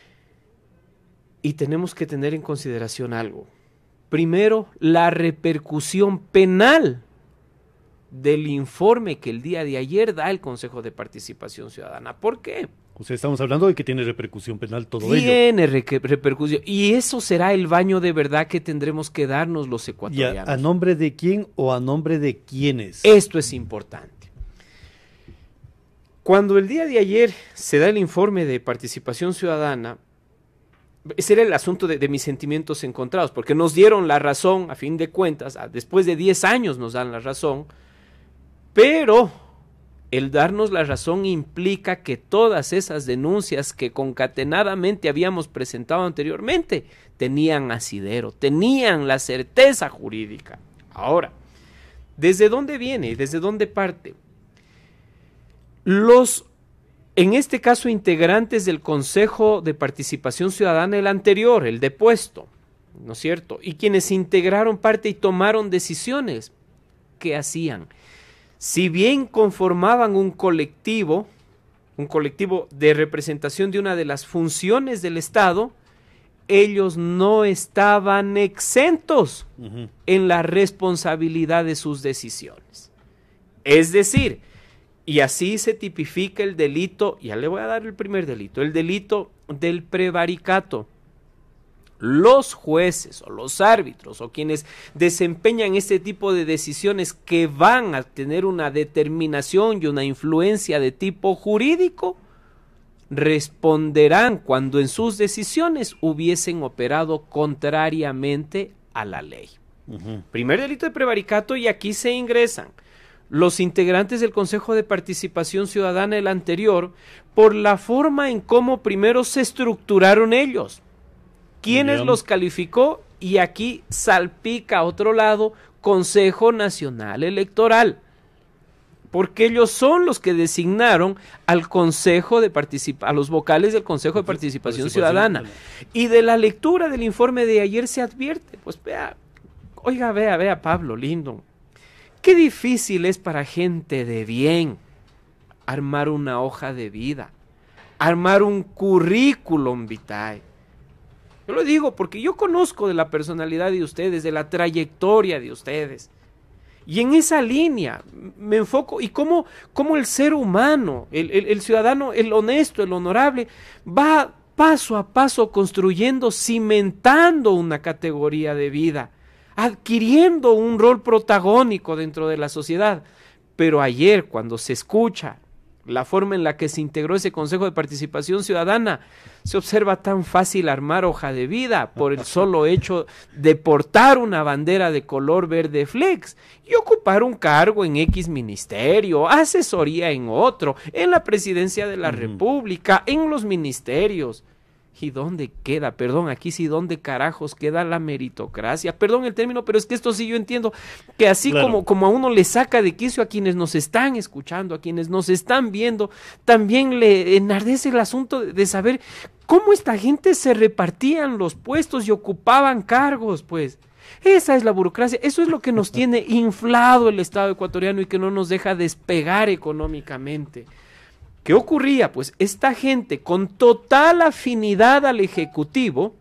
Y tenemos que tener en consideración algo. Primero, la repercusión penal del informe que el día de ayer da el Consejo de Participación Ciudadana. ¿Por qué? O sea, estamos hablando de que tiene repercusión penal todo ello. Tiene repercusión. Y eso será el baño de verdad que tendremos que darnos los ecuatorianos. ¿A nombre de quién o a nombre de quiénes? Esto es importante. Cuando el día de ayer se da el informe de Participación Ciudadana, ese era el asunto de mis sentimientos encontrados, porque nos dieron la razón, a fin de cuentas, después de 10 años nos dan la razón, pero el darnos la razón implica que todas esas denuncias que concatenadamente habíamos presentado anteriormente tenían asidero, tenían la certeza jurídica. Ahora, ¿desde dónde viene? ¿Desde dónde parte? En este caso, integrantes del Consejo de Participación Ciudadana, el anterior, el depuesto, ¿no es cierto? Y quienes integraron parte y tomaron decisiones, ¿qué hacían? Si bien conformaban un colectivo de representación de una de las funciones del Estado, ellos no estaban exentos en la responsabilidad de sus decisiones. Es decir, y así se tipifica el delito, ya le voy a dar el primer delito, el delito del prevaricato. Los jueces o los árbitros o quienes desempeñan este tipo de decisiones que van a tener una determinación y una influencia de tipo jurídico, responderán cuando en sus decisiones hubiesen operado contrariamente a la ley. Primer delito de prevaricato, y aquí se ingresan los integrantes del Consejo de Participación Ciudadana, el anterior, por la forma en cómo primero se estructuraron ellos. ¿Quiénes los calificó? Y aquí salpica a otro lado Consejo Nacional Electoral, porque ellos son los que designaron al Consejo de a los vocales del Consejo de Participación Ciudadana. Y de la lectura del informe de ayer se advierte, pues vea Pablo Lindo, qué difícil es para gente de bien armar una hoja de vida, armar un currículum vitae. Yo lo digo porque yo conozco de la personalidad de ustedes, de la trayectoria de ustedes. Y en esa línea me enfoco y cómo el ser humano, el ciudadano, el honesto, el honorable, va paso a paso construyendo, cimentando una categoría de vida, adquiriendo un rol protagónico dentro de la sociedad. Pero ayer, cuando se escucha la forma en la que se integró ese Consejo de Participación Ciudadana, se observa tan fácil armar hoja de vida por el solo hecho de portar una bandera de color verde flex y ocupar un cargo en X ministerio, asesoría en otro, en la presidencia de la República, en los ministerios. ¿Y dónde queda? Perdón, aquí sí, ¿dónde carajos queda la meritocracia? Perdón el término, pero es que esto sí yo entiendo que así claro, como a uno le saca de quicio a quienes nos están escuchando, a quienes nos están viendo, también le enardece el asunto de saber cómo esta gente se repartían los puestos y ocupaban cargos, pues. Esa es la burocracia, eso es lo que nos tiene inflado el Estado ecuatoriano y que no nos deja despegar económicamente. ¿Qué ocurría? Pues esta gente con total afinidad al Ejecutivo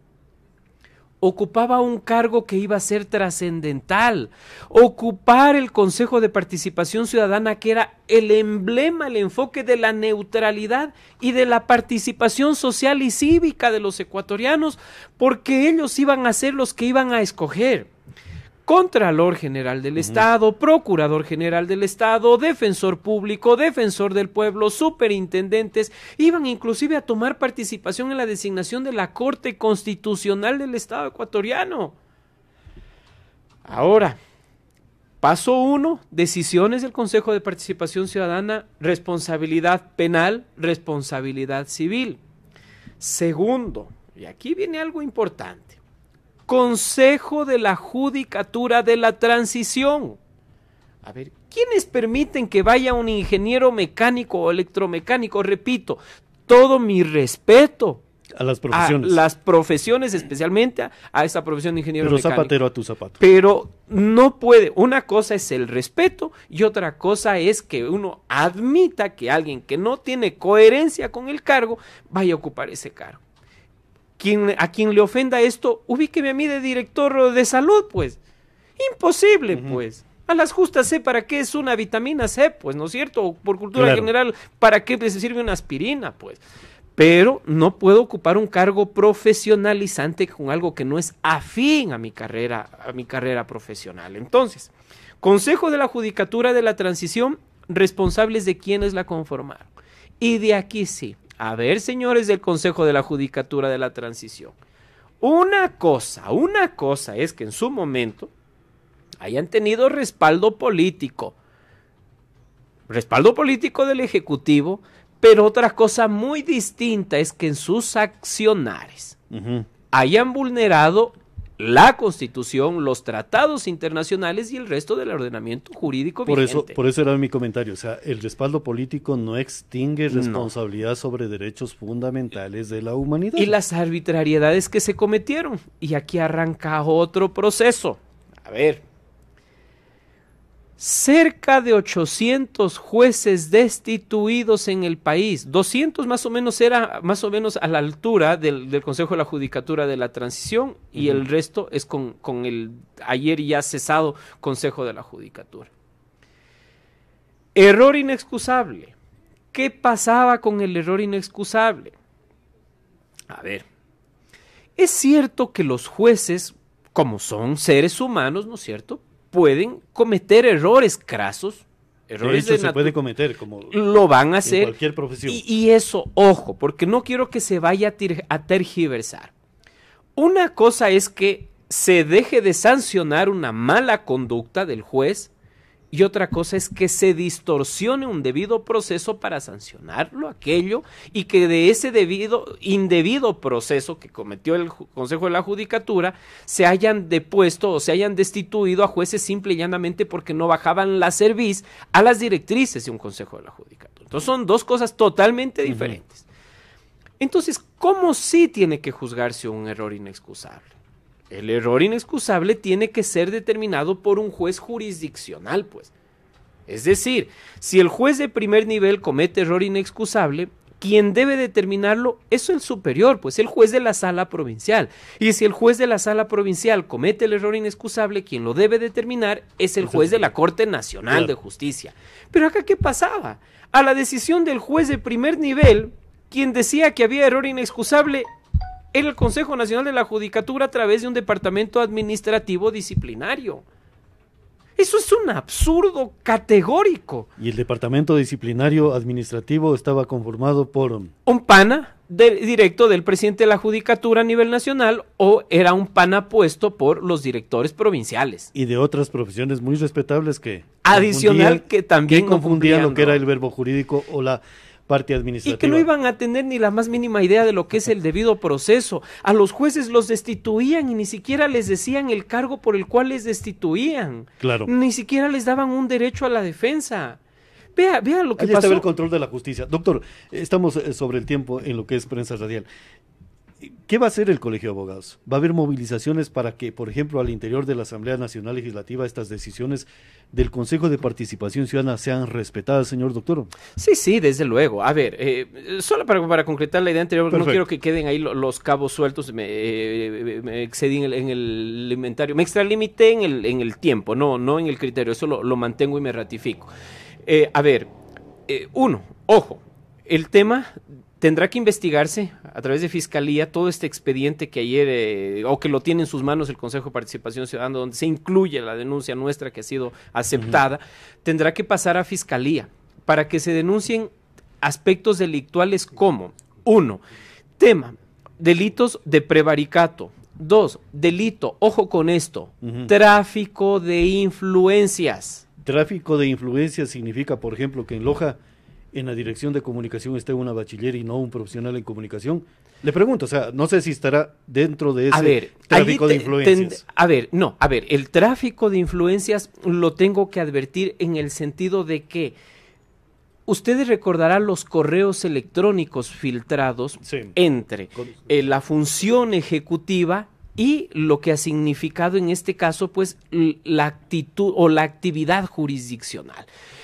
ocupaba un cargo que iba a ser trascendental, ocupar el Consejo de Participación Ciudadana, que era el emblema, el enfoque de la neutralidad y de la participación social y cívica de los ecuatorianos, porque ellos iban a ser los que iban a escoger Contralor General del Estado, Procurador General del Estado, Defensor Público, Defensor del Pueblo, superintendentes, iban inclusive a tomar participación en la designación de la Corte Constitucional del Estado ecuatoriano. Ahora, paso 1, decisiones del Consejo de Participación Ciudadana, responsabilidad penal, responsabilidad civil. Segundo, y aquí viene algo importante, Consejo de la Judicatura de la Transición. A ver, ¿quiénes permiten que vaya un ingeniero mecánico o electromecánico? Repito, todo mi respeto a las profesiones. A las profesiones, especialmente a esta profesión de ingeniero mecánico. Pero zapatero a tu zapato. Pero no puede, una cosa es el respeto y otra cosa es que uno admita que alguien que no tiene coherencia con el cargo vaya a ocupar ese cargo. A quien le ofenda esto, ubíqueme a mí de director de salud, pues. Imposible, pues. A las justas sé para qué es una vitamina C, pues, ¿no es cierto? Por cultura general, ¿para qué les sirve una aspirina, pues? Pero no puedo ocupar un cargo profesionalizante con algo que no es afín a mi carrera profesional. Entonces, Consejo de la Judicatura de la Transición, responsables de quienes la conformaron. Y de aquí sí, a ver, señores del Consejo de la Judicatura de la Transición, una cosa es que en su momento hayan tenido respaldo político del Ejecutivo, pero otra cosa muy distinta es que en sus accionares hayan vulnerado la Constitución, los tratados internacionales y el resto del ordenamiento jurídico vigente. Por eso era mi comentario. O sea, el respaldo político no extingue responsabilidad sobre derechos fundamentales de la humanidad. Y las arbitrariedades que se cometieron. Y aquí arranca otro proceso. A ver. Cerca de 800 jueces destituidos en el país. 200 más o menos era más o menos a la altura del Consejo de la Judicatura de la Transición y el resto es con el ayer ya cesado Consejo de la Judicatura. Error inexcusable. ¿Qué pasaba con el error inexcusable? A ver, es cierto que los jueces, como son seres humanos, ¿no es cierto?, pueden cometer errores crasos, errores de hecho, se puede cometer, como lo van a hacer, en cualquier profesión. Y eso, ojo, porque no quiero que se vaya a tergiversar. Una cosa es que se deje de sancionar una mala conducta del juez y otra cosa es que se distorsione un debido proceso para sancionarlo, aquello, y que de ese indebido proceso que cometió el Consejo de la Judicatura se hayan depuesto o se hayan destituido a jueces simple y llanamente porque no bajaban la cerviz a las directrices de un Consejo de la Judicatura. Entonces son dos cosas totalmente diferentes. Entonces, ¿cómo sí tiene que juzgarse un error inexcusable? El error inexcusable tiene que ser determinado por un juez jurisdiccional, pues. Es decir, si el juez de primer nivel comete error inexcusable, quien debe determinarlo es el superior, pues el juez de la sala provincial. Y si el juez de la sala provincial comete el error inexcusable, quien lo debe determinar es el juez de la Corte Nacional de Justicia. Pero acá, ¿qué pasaba? A la decisión del juez de primer nivel, quien decía que había error inexcusable, era el Consejo Nacional de la Judicatura a través de un departamento administrativo disciplinario. Eso es un absurdo categórico. Y el departamento disciplinario administrativo estaba conformado por un pana directo del presidente de la Judicatura a nivel nacional o era un pana puesto por los directores provinciales. Y de otras profesiones muy respetables que adicional que también confundían lo que era el verbo jurídico o la parte administrativa. Y que no iban a tener ni la más mínima idea de lo que es el debido proceso. A los jueces los destituían y ni siquiera les decían el cargo por el cual les destituían. Claro. Ni siquiera les daban un derecho a la defensa. Vea lo que pasó. Ahí estaba el control de la justicia. Doctor, estamos sobre el tiempo en lo que es prensa radial. ¿Qué va a hacer el Colegio de Abogados? ¿Va a haber movilizaciones para que, por ejemplo, al interior de la Asamblea Nacional Legislativa estas decisiones del Consejo de Participación Ciudadana sean respetadas, señor doctor? Sí, desde luego. A ver, solo para concretar la idea anterior, porque no quiero que queden ahí los cabos sueltos, me excedí en el inventario, me extralimité en el tiempo, no en el criterio, eso lo mantengo y me ratifico. Ojo, el tema tendrá que investigarse a través de Fiscalía todo este expediente que ayer, o que lo tiene en sus manos el Consejo de Participación Ciudadana, donde se incluye la denuncia nuestra que ha sido aceptada, tendrá que pasar a Fiscalía para que se denuncien aspectos delictuales como, 1, tema, delitos de prevaricato. 2, delito, ojo con esto, tráfico de influencias. Tráfico de influencias significa, por ejemplo, que en Loja, en la dirección de comunicación, esté una bachiller y no un profesional en comunicación. Le pregunto, o sea, no sé si estará dentro de ese tráfico de influencias. El tráfico de influencias lo tengo que advertir en el sentido de que ustedes recordarán los correos electrónicos filtrados entre la función ejecutiva y lo que ha significado en este caso, pues, la actitud o la actividad jurisdiccional.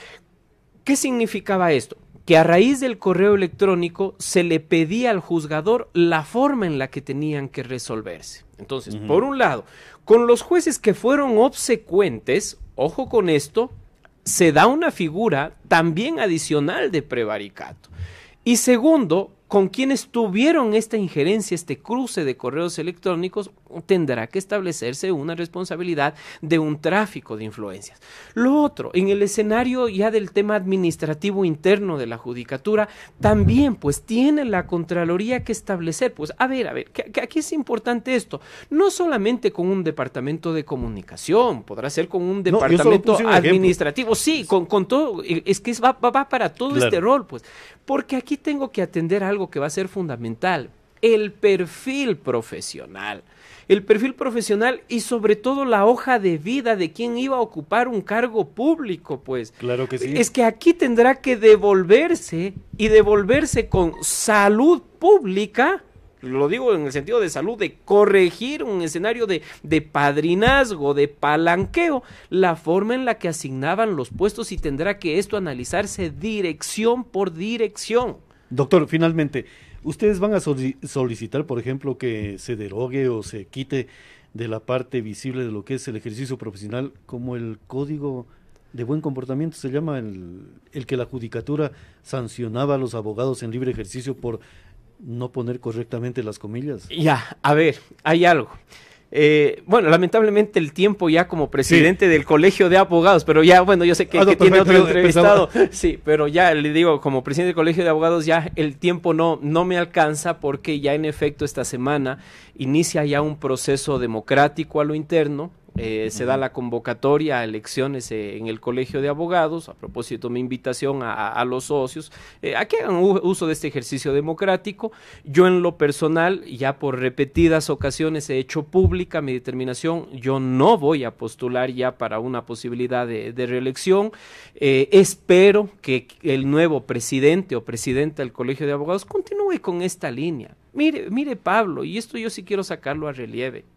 ¿Qué significaba esto? Que a raíz del correo electrónico se le pedía al juzgador la forma en la que tenían que resolverse. Entonces, por un lado, con los jueces que fueron obsecuentes, ojo con esto, se da una figura también adicional de prevaricato. Y segundo, con quienes tuvieron esta injerencia, este cruce de correos electrónicos, tendrá que establecerse una responsabilidad de un tráfico de influencias. Lo otro, en el escenario ya del tema administrativo interno de la judicatura, también pues tiene la Contraloría que establecer, pues a ver, que aquí es importante esto, no solamente con un departamento de comunicación, podrá ser con un departamento administrativo, sí, con todo, es que va para todo este rol, pues, porque aquí tengo que atender algo que va a ser fundamental, el perfil profesional. El perfil profesional y sobre todo la hoja de vida de quien iba a ocupar un cargo público, pues. Claro que sí. Es que aquí tendrá que devolverse con salud pública, lo digo en el sentido de salud, de corregir un escenario de padrinazgo, de palanqueo, la forma en la que asignaban los puestos y tendrá que esto analizarse dirección por dirección. Doctor, finalmente, ¿ustedes van a solicitar, por ejemplo, que se derogue o se quite de la parte visible de lo que es el ejercicio profesional, como el código de buen comportamiento, se llama el que la judicatura sancionaba a los abogados en libre ejercicio por no poner correctamente las comillas? Ya, a ver, hay algo. Bueno, lamentablemente el tiempo ya como presidente del Colegio de Abogados, pero ya, bueno, yo sé que tiene otro entrevistado, sí, pero ya le digo, como presidente del Colegio de Abogados ya el tiempo no me alcanza porque ya en efecto esta semana inicia ya un proceso democrático a lo interno. Se da la convocatoria a elecciones en el Colegio de Abogados. A propósito, mi invitación a los socios a que hagan uso de este ejercicio democrático. Yo en lo personal, ya por repetidas ocasiones he hecho pública mi determinación. Yo no voy a postular ya para una posibilidad de reelección. Espero que el nuevo presidente o presidenta del Colegio de Abogados continúe con esta línea. Mire Pablo, y esto yo sí quiero sacarlo a relieve.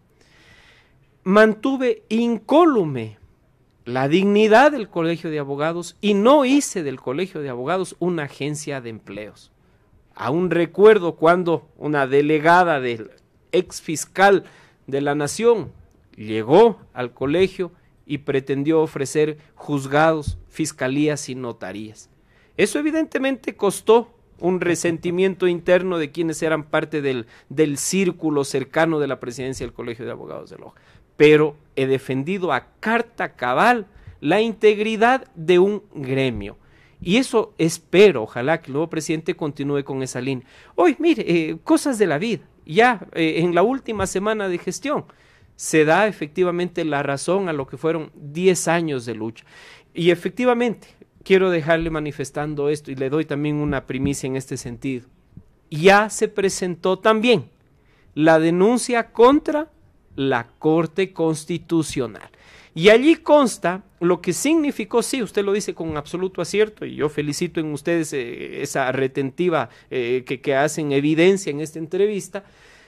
Mantuve incólume la dignidad del Colegio de Abogados y no hice del Colegio de Abogados una agencia de empleos. Aún recuerdo cuando una delegada del ex fiscal de la Nación llegó al colegio y pretendió ofrecer juzgados, fiscalías y notarías. Eso evidentemente costó un resentimiento interno de quienes eran parte del círculo cercano de la presidencia del Colegio de Abogados de Loja. Pero he defendido a carta cabal la integridad de un gremio. Y eso espero, ojalá que el nuevo presidente continúe con esa línea. Hoy, mire, cosas de la vida. Ya en la última semana de gestión se da efectivamente la razón a lo que fueron 10 años de lucha. Y efectivamente, quiero dejarle manifestando esto y le doy también una primicia en este sentido. Ya se presentó también la denuncia contra la Corte Constitucional. Y allí consta lo que significó, sí, usted lo dice con absoluto acierto, y yo felicito en ustedes esa retentiva que hacen evidencia en esta entrevista,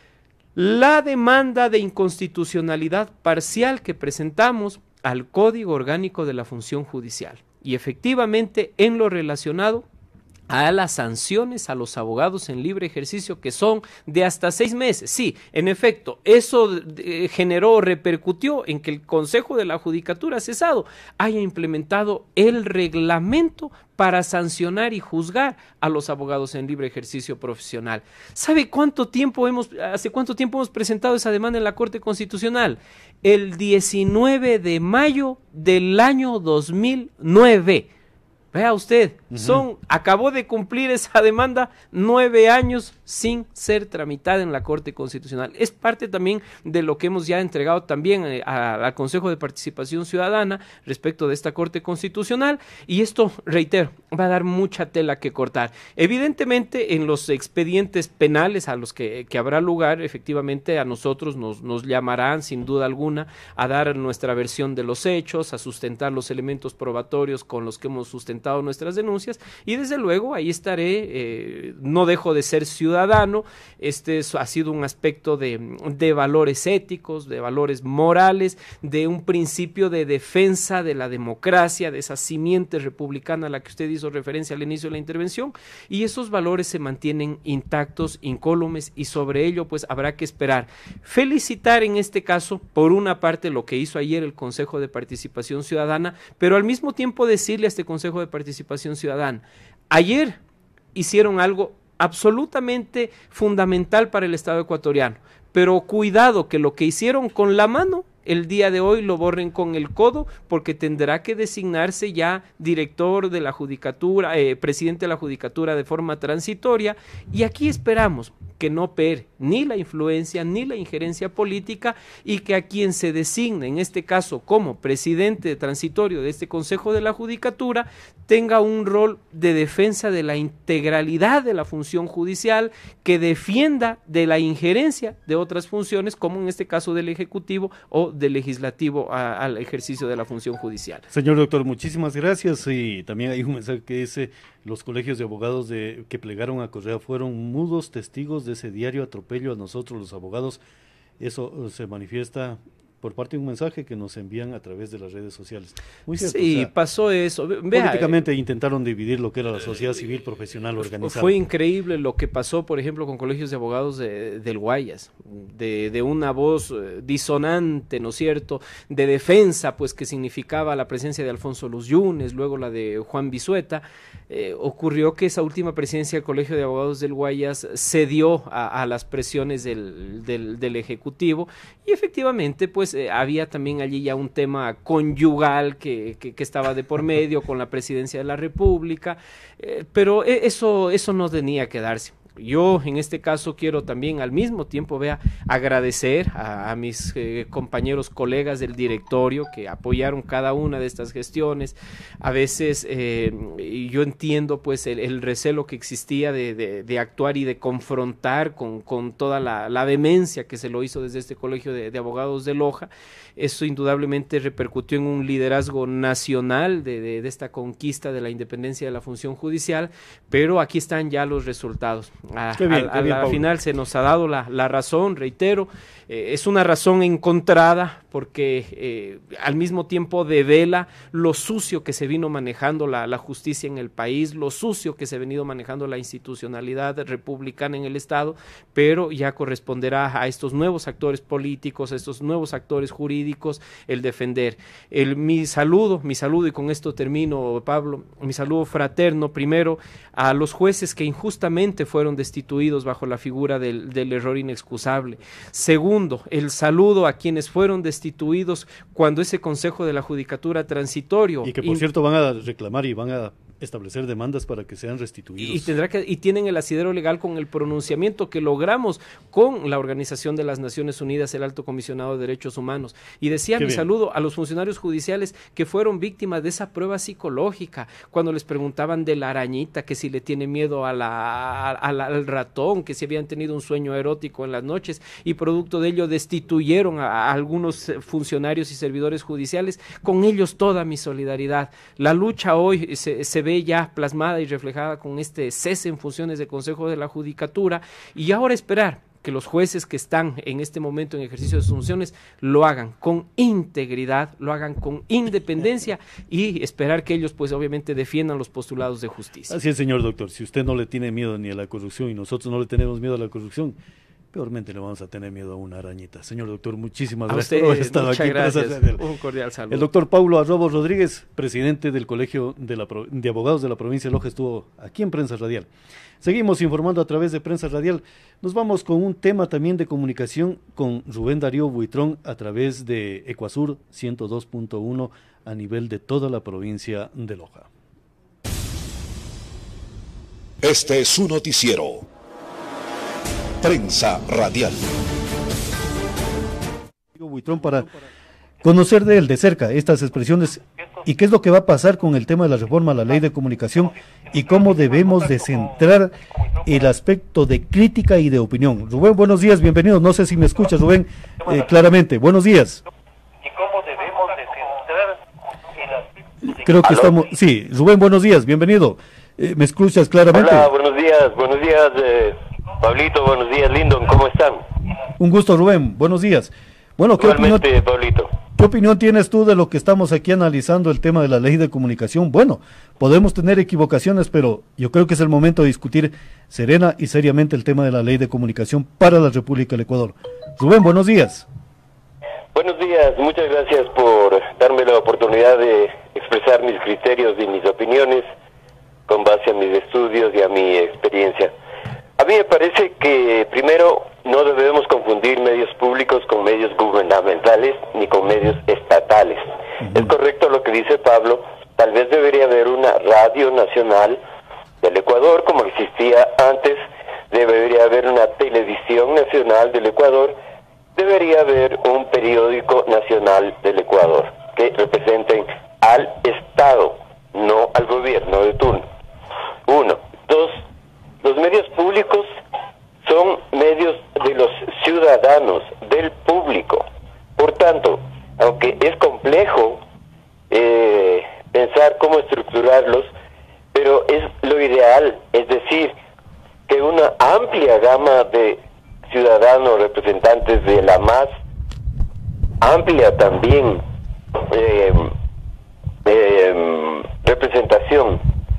la demanda de inconstitucionalidad parcial que presentamos al Código Orgánico de la Función Judicial. Y efectivamente, en lo relacionado a las sanciones a los abogados en libre ejercicio, que son de hasta 6 meses. Sí, en efecto, eso generó, repercutió en que el Consejo de la Judicatura cesado haya implementado el reglamento para sancionar y juzgar a los abogados en libre ejercicio profesional. ¿Sabe hace cuánto tiempo hemos presentado esa demanda en la Corte Constitucional? El 19 de mayo del año 2009. Vea usted, acabó de cumplir esa demanda 9 años sin ser tramitada en la Corte Constitucional. Es parte también de lo que hemos ya entregado también al Consejo de Participación Ciudadana respecto de esta Corte Constitucional, y esto, reitero, va a dar mucha tela que cortar. Evidentemente, en los expedientes penales a los que habrá lugar, efectivamente a nosotros nos llamarán sin duda alguna a dar nuestra versión de los hechos, a sustentar los elementos probatorios con los que hemos sustentado nuestras denuncias, y desde luego ahí estaré. No dejo de ser ciudadano. Ha sido un aspecto de valores éticos, de valores morales, de un principio de defensa de la democracia, de esa simiente republicana a la que usted hizo referencia al inicio de la intervención, y esos valores se mantienen intactos, incólumes, y sobre ello pues habrá que esperar. Felicitar en este caso, por una parte, lo que hizo ayer el Consejo de Participación Ciudadana, pero al mismo tiempo decirle a este Consejo de Participación Ciudadana: ayer hicieron algo absolutamente fundamental para el Estado ecuatoriano, pero cuidado que lo que hicieron con la mano, el día de hoy lo borren con el codo, porque tendrá que designarse ya director de la Judicatura, presidente de la Judicatura de forma transitoria, y aquí esperamos que no opere ni la influencia ni la injerencia política, y que a quien se designe, en este caso como presidente transitorio de este Consejo de la Judicatura, tenga un rol de defensa de la integralidad de la función judicial, que defienda de la injerencia de otras funciones, como en este caso del Ejecutivo o del Legislativo al ejercicio de la función judicial. Señor doctor, muchísimas gracias. Y también hay un mensaje que dice: los colegios de abogados que plegaron a Correa fueron mudos testigos de ese diario atropello a nosotros los abogados. Eso se manifiesta por parte de un mensaje que nos envían a través de las redes sociales. Muy cierto, sí, o sea, pasó eso. Políticamente intentaron dividir lo que era la sociedad civil profesional organizada. Fue increíble lo que pasó, por ejemplo, con colegios de abogados del Guayas, de una voz disonante, ¿no es cierto?, de defensa, pues que significaba la presencia de Alfonso Luz Yunes, luego la de Juan Bisueta. Ocurrió que esa última presidencia del Colegio de Abogados del Guayas cedió a las presiones del Ejecutivo, y efectivamente pues había también allí ya un tema conyugal que estaba de por medio con la presidencia de la República, pero eso no tenía que darse. Yo en este caso quiero también al mismo tiempo agradecer a mis compañeros colegas del directorio que apoyaron cada una de estas gestiones. A veces yo entiendo pues el recelo que existía de actuar y de confrontar con toda la vehemencia que se lo hizo desde este Colegio de Abogados de Loja. Eso indudablemente repercutió en un liderazgo nacional de esta conquista de la independencia de la función judicial, pero aquí están ya los resultados. Al final se nos ha dado la razón, reitero, es una razón encontrada, porque al mismo tiempo devela lo sucio que se vino manejando la justicia en el país, lo sucio que se ha venido manejando la institucionalidad republicana en el Estado, pero ya corresponderá a estos nuevos actores políticos, a estos nuevos actores jurídicos, el defender. Mi saludo, y con esto termino, Pablo, mi saludo fraterno primero a los jueces que injustamente fueron destituidos bajo la figura del error inexcusable. Segundo, el saludo a quienes fueron destituidos cuando ese Consejo de la Judicatura transitorio, y que por cierto van a reclamar y van a establecer demandas para que sean restituidos. Y tienen el asidero legal con el pronunciamiento que logramos con la Organización de las Naciones Unidas, el Alto Comisionado de Derechos Humanos. Y decía mi saludo a los funcionarios judiciales que fueron víctimas de esa prueba psicológica, cuando les preguntaban de la arañita, que si le tiene miedo al ratón, que si habían tenido un sueño erótico en las noches, y producto de ello destituyeron a algunos funcionarios y servidores judiciales. Con ellos toda mi solidaridad. La lucha hoy se ve ya plasmada y reflejada con este cese en funciones del Consejo de la Judicatura, y ahora esperar que los jueces que están en este momento en ejercicio de sus funciones lo hagan con integridad, lo hagan con independencia y esperar que ellos pues obviamente defiendan los postulados de justicia. Así es, señor doctor, si usted no le tiene miedo ni a la corrupción y nosotros no le tenemos miedo a la corrupción, peormente le vamos a tener miedo a una arañita. Señor doctor, muchísimas gracias por haber estado aquí. Muchas gracias, un cordial saludo. El doctor Paulo Arrobo Rodríguez, presidente del Colegio de Abogados de la provincia de Loja, estuvo aquí en Prensa Radial. Seguimos informando a través de Prensa Radial. Nos vamos con un tema también de comunicación con Rubén Darío Buitrón a través de Ecuasur 102.1 a nivel de toda la provincia de Loja. Este es su noticiero. Prensa Radial. Buitrón, para conocer de él de cerca estas expresiones y qué es lo que va a pasar con el tema de la reforma a la ley de comunicación y cómo debemos de centrar el aspecto de crítica y de opinión. Rubén, buenos días, bienvenido. No sé si me escuchas, Rubén, claramente. Buenos días. ¿Y cómo debemos de centrar el aspecto? Creo que estamos... Sí, Rubén, buenos días, bienvenido. ¿Me escuchas claramente? Hola, buenos días, Pablito, buenos días, Lindon, ¿cómo están? Un gusto, Rubén, buenos días. Bueno, Igualmente, Pablito. ¿Qué opinión tienes tú de lo que estamos aquí analizando el tema de la ley de comunicación? Bueno, podemos tener equivocaciones, pero yo creo que es el momento de discutir serena y seriamente el tema de la ley de comunicación para la República del Ecuador. Rubén, buenos días. Buenos días, muchas gracias por darme la oportunidad de expresar mis criterios y mis opiniones con base a mis estudios y a mi experiencia. A mí me parece que primero no debemos confundir medios públicos con medios gubernamentales ni con medios estatales. Es correcto lo que dice Pablo, tal vez debería haber una radio nacional del Ecuador como existía antes, debería haber una televisión nacional del Ecuador, debería haber un periódico nacional del Ecuador que representen al Estado, no al gobierno de turno. Uno. Dos, los medios públicos son medios de los ciudadanos, del público. Por tanto, aunque es complejo pensar cómo estructurarlos, pero es lo ideal, es decir, que una amplia gama de ciudadanos representantes de la más amplia también representación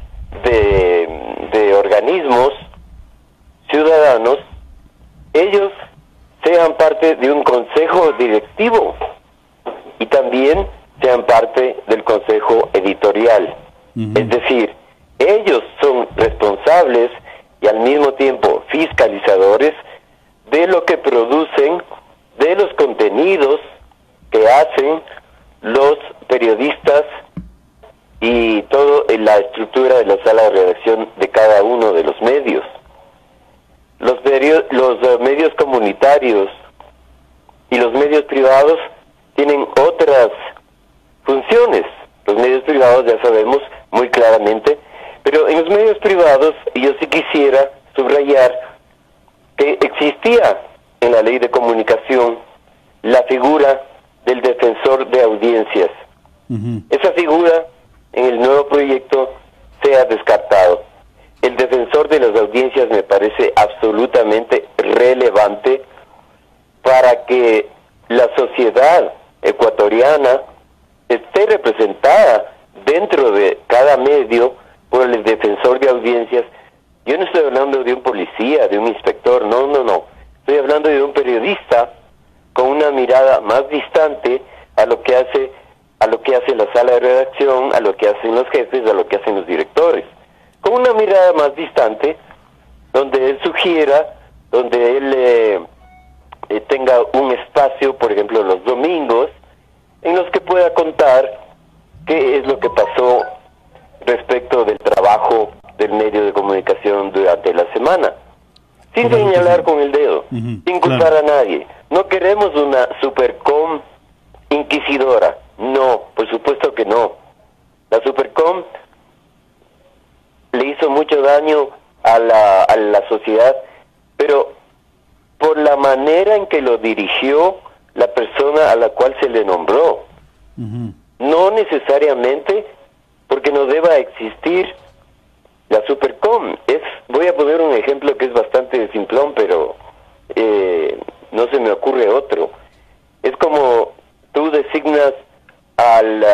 de organismos ciudadanos, ellos sean parte de un consejo directivo y también sean parte del consejo editorial. Es decir, ellos son responsables y al mismo tiempo fiscalizadores de lo que producen, de los contenidos que hacen los periodistas y toda la estructura de la sala de redacción de cada uno de los medios. Los medios comunitarios y los medios privados tienen otras funciones. Los medios privados ya sabemos muy claramente, pero en los medios privados yo sí quisiera subrayar que existía en la ley de comunicación la figura del defensor de audiencias. Esa figura en el nuevo proyecto se ha descartado. El defensor de las audiencias me parece absolutamente relevante para que la sociedad ecuatoriana esté representada dentro de cada medio por el defensor de audiencias. Yo no estoy hablando de un policía, de un inspector, no. Estoy hablando de un periodista con una mirada más distante a lo que hace la sala de redacción, a lo que hacen los jefes, a lo que hacen los directores. Con una mirada más distante, donde él sugiera, donde él tenga un espacio, por ejemplo, los domingos, en los que pueda contar qué es lo que pasó respecto del trabajo del medio de comunicación durante la semana, sin señalar con el dedo, sin culpar a nadie. No queremos una supercom inquisidora, no, por supuesto que no. La supercom le hizo mucho daño a la sociedad, pero por la manera en que lo dirigió la persona a la cual se le nombró. No necesariamente porque no deba existir la supercom. Voy a poner un ejemplo que es bastante simplón, pero no se me ocurre otro. Es como tú designas al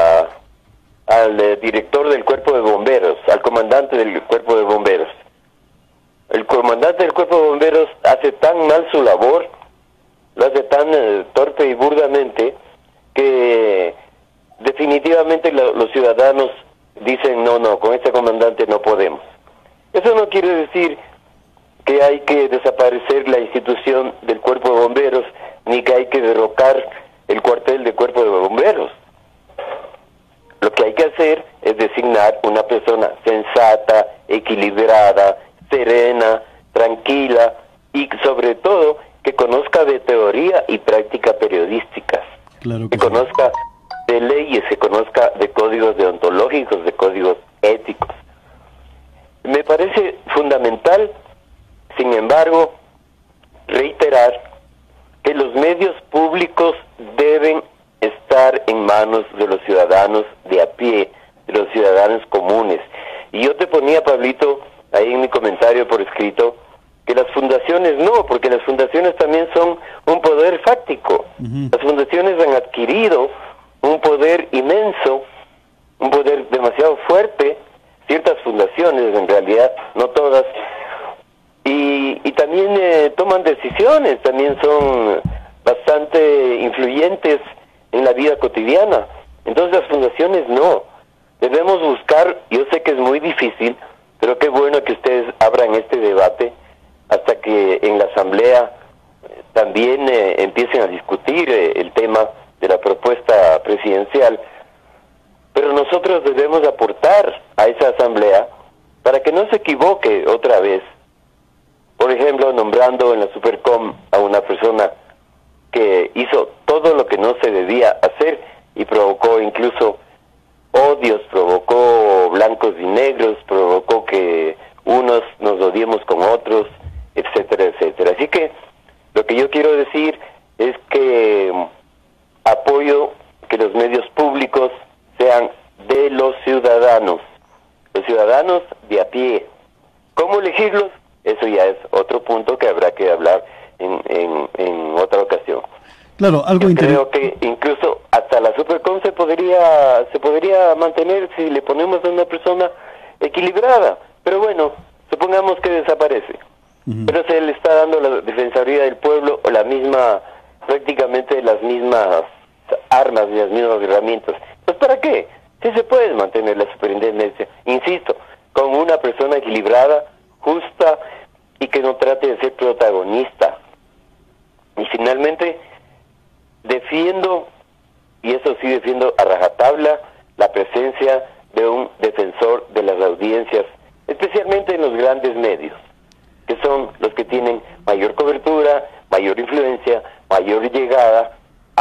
director del cuerpo de bomberos, al comandante del cuerpo de bomberos. El comandante del cuerpo de bomberos hace tan mal su labor, lo hace tan torpe y burdamente, que definitivamente los ciudadanos dicen, no, con este comandante no podemos. Eso no quiere decir que hay que desaparecer la institución del cuerpo de bomberos, ni que hay que derrocar el cuartel del cuerpo de bomberos. Lo que hay que hacer es designar una persona sensata, equilibrada, serena, tranquila y sobre todo que conozca de teoría y práctica periodísticas, Claro que que sí. conozca de leyes, que conozca de códigos deontológicos, de códigos éticos. Me parece fundamental, sin embargo, reiterar que los medios públicos deben estar en manos de los ciudadanos de a pie, de los ciudadanos comunes. Y yo te ponía, Pablito, ahí en mi comentario por escrito, que las fundaciones no, porque las fundaciones también son un poder fáctico. Las fundaciones han adquirido un poder inmenso, un poder demasiado fuerte, ciertas fundaciones en realidad, no todas, y también toman decisiones, también son bastante influyentes en la vida cotidiana. Entonces las fundaciones no. Debemos buscar, yo sé que es muy difícil, pero qué bueno que ustedes abran este debate hasta que en la asamblea también empiecen a discutir el tema de la propuesta presidencial. Pero nosotros debemos aportar a esa asamblea para que no se equivoque otra vez. Por ejemplo, nombrando en la Supercom a una persona que hizo todo lo que no se debía hacer y provocó incluso odios, provocó blancos y negros, provocó que unos nos odiemos con otros, etcétera, etcétera. Así que lo que yo quiero decir es que apoyo que los medios públicos sean de los ciudadanos de a pie. ¿Cómo elegirlos? Eso ya es otro punto que habrá que hablar en otra ocasión. Claro, algo Yo interesante. creo que incluso hasta la Supercom se podría mantener si le ponemos a una persona equilibrada. Pero bueno, supongamos que desaparece. Pero se le está dando la Defensoría del Pueblo o prácticamente las mismas armas y las mismas herramientas. Pues ¿para qué? Sí se puede mantener la superintendencia, insisto, con una persona equilibrada, justa y que no trate de ser protagonista. Y finalmente defiendo, y eso sí defiendo a rajatabla, la presencia de un defensor de las audiencias, especialmente en los grandes medios, que son los que tienen mayor cobertura, mayor influencia, mayor llegada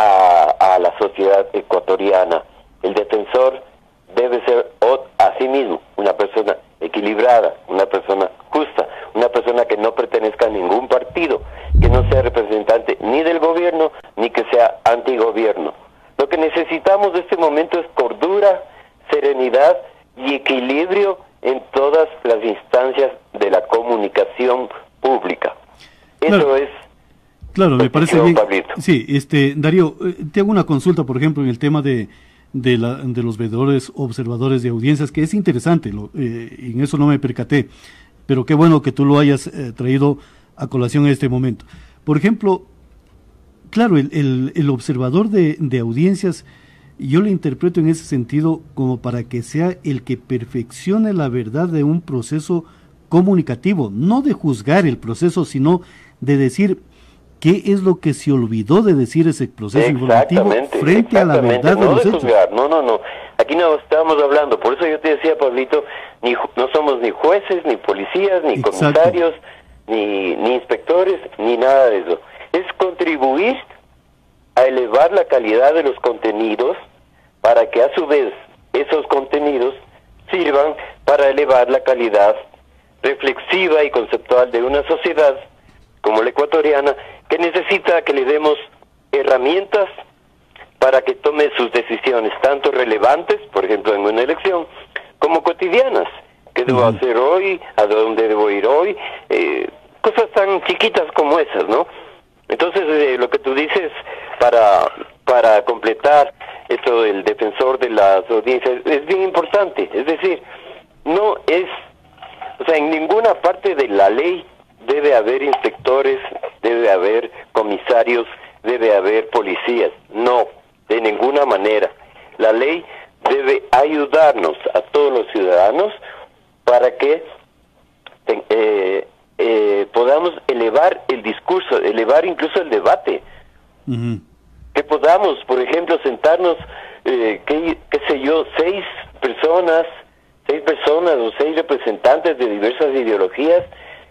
a la sociedad ecuatoriana. El defensor debe ser asimismo una persona equilibrada, una persona justa, una persona que no pertenezca a ningún partido, que no sea representante ni del gobierno, ni que sea antigobierno. Lo que necesitamos de este momento es cordura, serenidad y equilibrio en todas las instancias de la comunicación pública. Eso Claro. es. Claro, me parece bien. Pablito. Sí, Darío, te hago una consulta, por ejemplo, en el tema de los veedores, observadores de audiencias, que es interesante, en eso no me percaté, pero qué bueno que tú lo hayas traído a colación en este momento. Por ejemplo, claro, el observador de audiencias, yo lo interpreto en ese sentido como para que sea el que perfeccione la verdad de un proceso comunicativo, no de juzgar el proceso, sino de decir qué es lo que se olvidó de decir ese proceso informativo frente a la verdad de no los de hechos. juzgar, no. Aquí no estamos hablando, por eso yo te decía, Pablito, no somos ni jueces, ni policías, ni Exacto. comisarios, ni inspectores, ni nada de eso. Es contribuir a elevar la calidad de los contenidos para que a su vez esos contenidos sirvan para elevar la calidad reflexiva y conceptual de una sociedad como la ecuatoriana, que necesita que le demos herramientas para que tome sus decisiones, tanto relevantes, por ejemplo en una elección, como cotidianas. ¿Qué debo hacer hoy? ¿A dónde debo ir hoy? Cosas tan chiquitas como esas, ¿no? Entonces, para completar esto del defensor de las audiencias, es bien importante. Es decir, no es, o sea, en ninguna parte de la ley debe haber inspectores, debe haber comisarios, debe haber policías. No, de ninguna manera. La ley debe ayudarnos a todos los ciudadanos para que podamos elevar el discurso, elevar incluso el debate. Ujú. Que podamos, por ejemplo, sentarnos, qué sé yo, seis personas o 6 representantes de diversas ideologías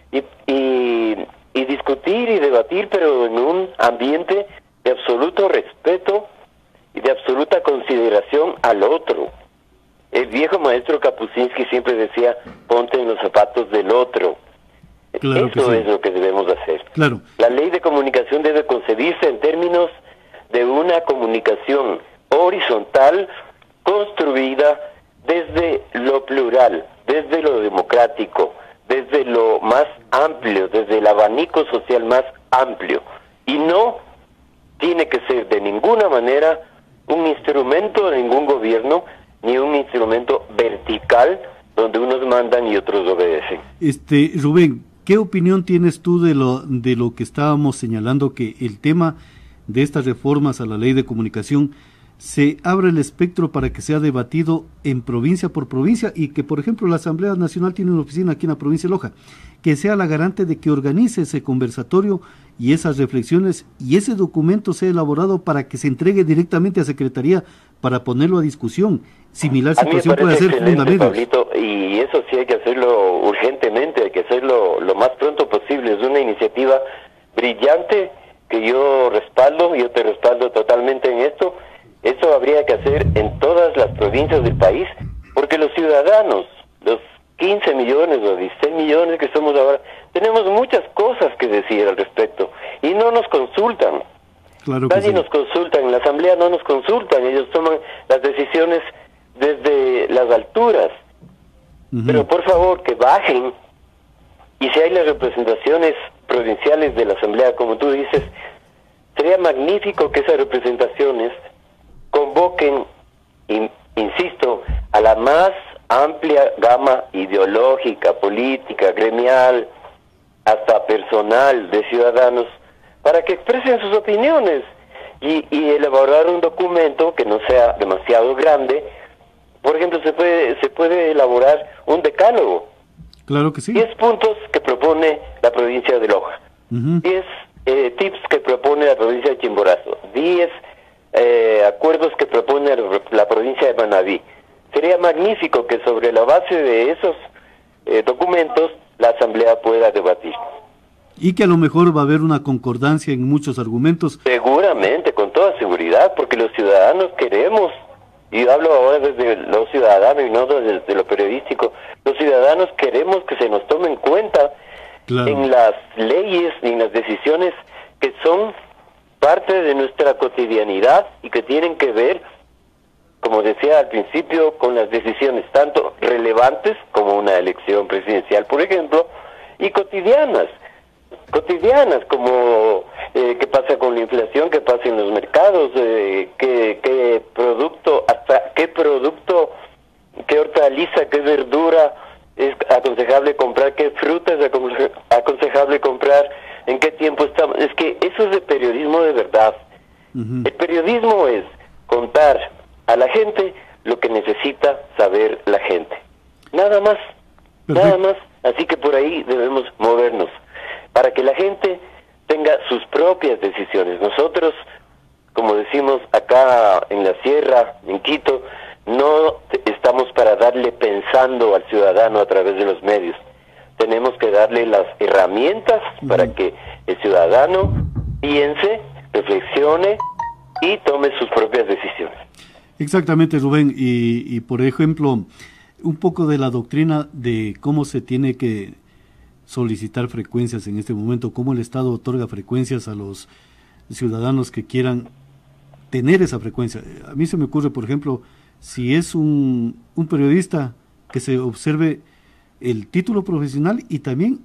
y discutir y debatir, pero en un ambiente de absoluto respeto y de absoluta consideración al otro. El viejo maestro Kapuscinski siempre decía, ponte en los zapatos del otro. Claro que Eso sí. es lo que debemos hacer. Claro. La ley de comunicación debe concebirse en términos de una comunicación horizontal construida desde lo plural, desde lo democrático, desde lo más amplio, desde el abanico social más amplio. Y no tiene que ser de ninguna manera un instrumento de ningún gobierno, ni un instrumento vertical donde unos mandan y otros obedecen. Rubén, ¿qué opinión tienes tú de lo que estábamos señalando, que el tema de estas reformas a la ley de comunicación se abre el espectro para que sea debatido en provincia por provincia y que, por ejemplo, la Asamblea Nacional tiene una oficina aquí en la provincia de Loja, que sea la garante de que organice ese conversatorio y esas reflexiones y ese documento sea elaborado para que se entregue directamente a Secretaría para ponerlo a discusión? Similar situación puede hacer Fundamedios. Pablito, y eso sí hay que hacerlo urgentemente, hay que hacerlo lo más pronto posible. Es una iniciativa brillante que yo te respaldo totalmente en esto. Eso habría que hacer en todas las provincias del país, porque los ciudadanos, los 15 millones o 16 millones que somos ahora, tenemos muchas cosas que decir al respecto y no nos consultan. Claro que Nadie sí. nos consulta, en la Asamblea no nos consultan, ellos toman las decisiones desde las alturas. Ujú. Pero por favor que bajen, y si hay las representaciones provinciales de la Asamblea, como tú dices, sería magnífico que esas representaciones convoquen, insisto, a la más amplia gama ideológica, política, gremial, hasta personal de ciudadanos, para que expresen sus opiniones y elaborar un documento que no sea demasiado grande. Por ejemplo, se puede elaborar un decálogo, Claro que sí. 10 puntos que propone la provincia de Loja, Ujú. 10 tips que propone la provincia de Chimborazo, 10 acuerdos que propone la provincia de Manabí. Sería magnífico que sobre la base de esos documentos la Asamblea pueda debatir. Y que a lo mejor va a haber una concordancia en muchos argumentos. Seguramente, con toda seguridad, porque los ciudadanos queremos, y hablo ahora desde los ciudadanos y no desde lo periodístico, los ciudadanos queremos que se nos tome en cuenta Claro. en las leyes y en las decisiones que son parte de nuestra cotidianidad y que tienen que ver, como decía al principio, con las decisiones tanto relevantes como una elección presidencial, por ejemplo, y cotidianas como qué pasa con la inflación, qué pasa en los mercados, qué producto, qué hortaliza, qué verdura es aconsejable comprar, qué fruta es aconsejable comprar, en qué tiempo estamos. Es que eso es de periodismo de verdad. Ujú. El periodismo es contar a la gente lo que necesita saber la gente. Nada más, Perfecto. nada más. Así que por ahí debemos movernos, para que la gente tenga sus propias decisiones. Nosotros, como decimos acá en la sierra, en Quito, no estamos para darle pensando al ciudadano a través de los medios. Tenemos que darle las herramientas para que el ciudadano piense, reflexione y tome sus propias decisiones. Exactamente, Rubén. Y por ejemplo, un poco de la doctrina de cómo se tiene que solicitar frecuencias en este momento, cómo el Estado otorga frecuencias a los ciudadanos que quieran tener esa frecuencia. A mí se me ocurre, por ejemplo, si es un periodista, que se observe el título profesional y también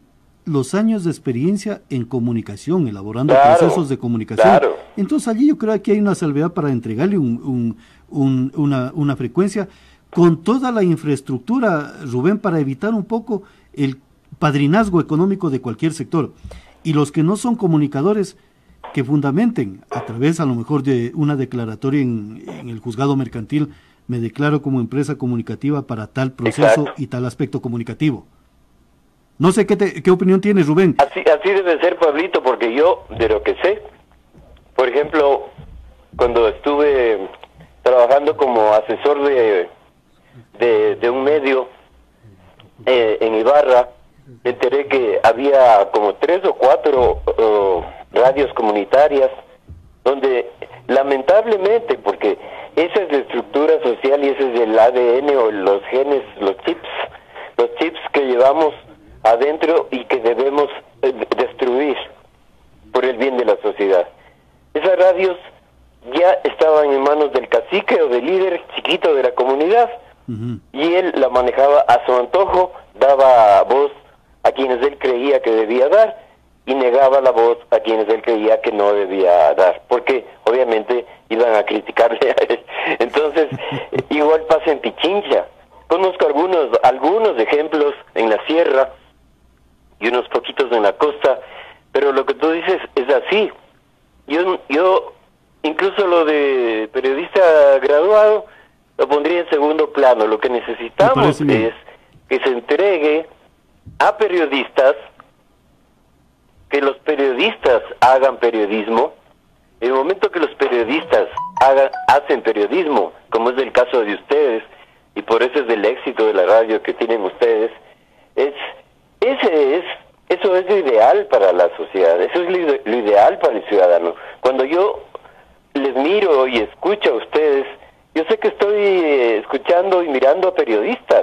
los años de experiencia en comunicación, elaborando Claro, procesos de comunicación. claro. Entonces allí yo creo que hay una salvedad para entregarle una frecuencia con toda la infraestructura, Rubén, para evitar un poco el padrinazgo económico de cualquier sector. Y los que no son comunicadores, que fundamenten, a través a lo mejor de una declaratoria en el juzgado mercantil, me declaro como empresa comunicativa para tal proceso Exacto. y tal aspecto comunicativo. No sé qué opinión tienes, Rubén. Así debe ser, Pablito, porque yo, de lo que sé, por ejemplo, cuando estuve trabajando como asesor de un medio en Ibarra, me enteré que había como 3 o 4 radios comunitarias donde lamentablemente, porque esa es la estructura social y ese es el ADN o los genes, los chips que llevamos adentro y que debemos destruir por el bien de la sociedad. Esas radios ya estaban en manos del cacique o del líder chiquito de la comunidad, y él la manejaba a su antojo, daba voz a quienes él creía que debía dar y negaba la voz a quienes él creía que no debía dar, porque obviamente iban a criticarle a él. Entonces, igual pasa en Pichincha. Conozco algunos ejemplos en la sierra y unos poquitos en la costa, pero lo que tú dices es así. Yo incluso lo de periodista graduado lo pondría en segundo plano. Lo que necesitamos es que se entregue a periodistas, que los periodistas hagan periodismo. En el momento que los periodistas hacen periodismo, como es el caso de ustedes, y por eso es el éxito de la radio que tienen ustedes, eso es lo ideal para la sociedad, eso es lo ideal para el ciudadano. Cuando yo les miro y escucho a ustedes, yo sé que estoy escuchando y mirando a periodistas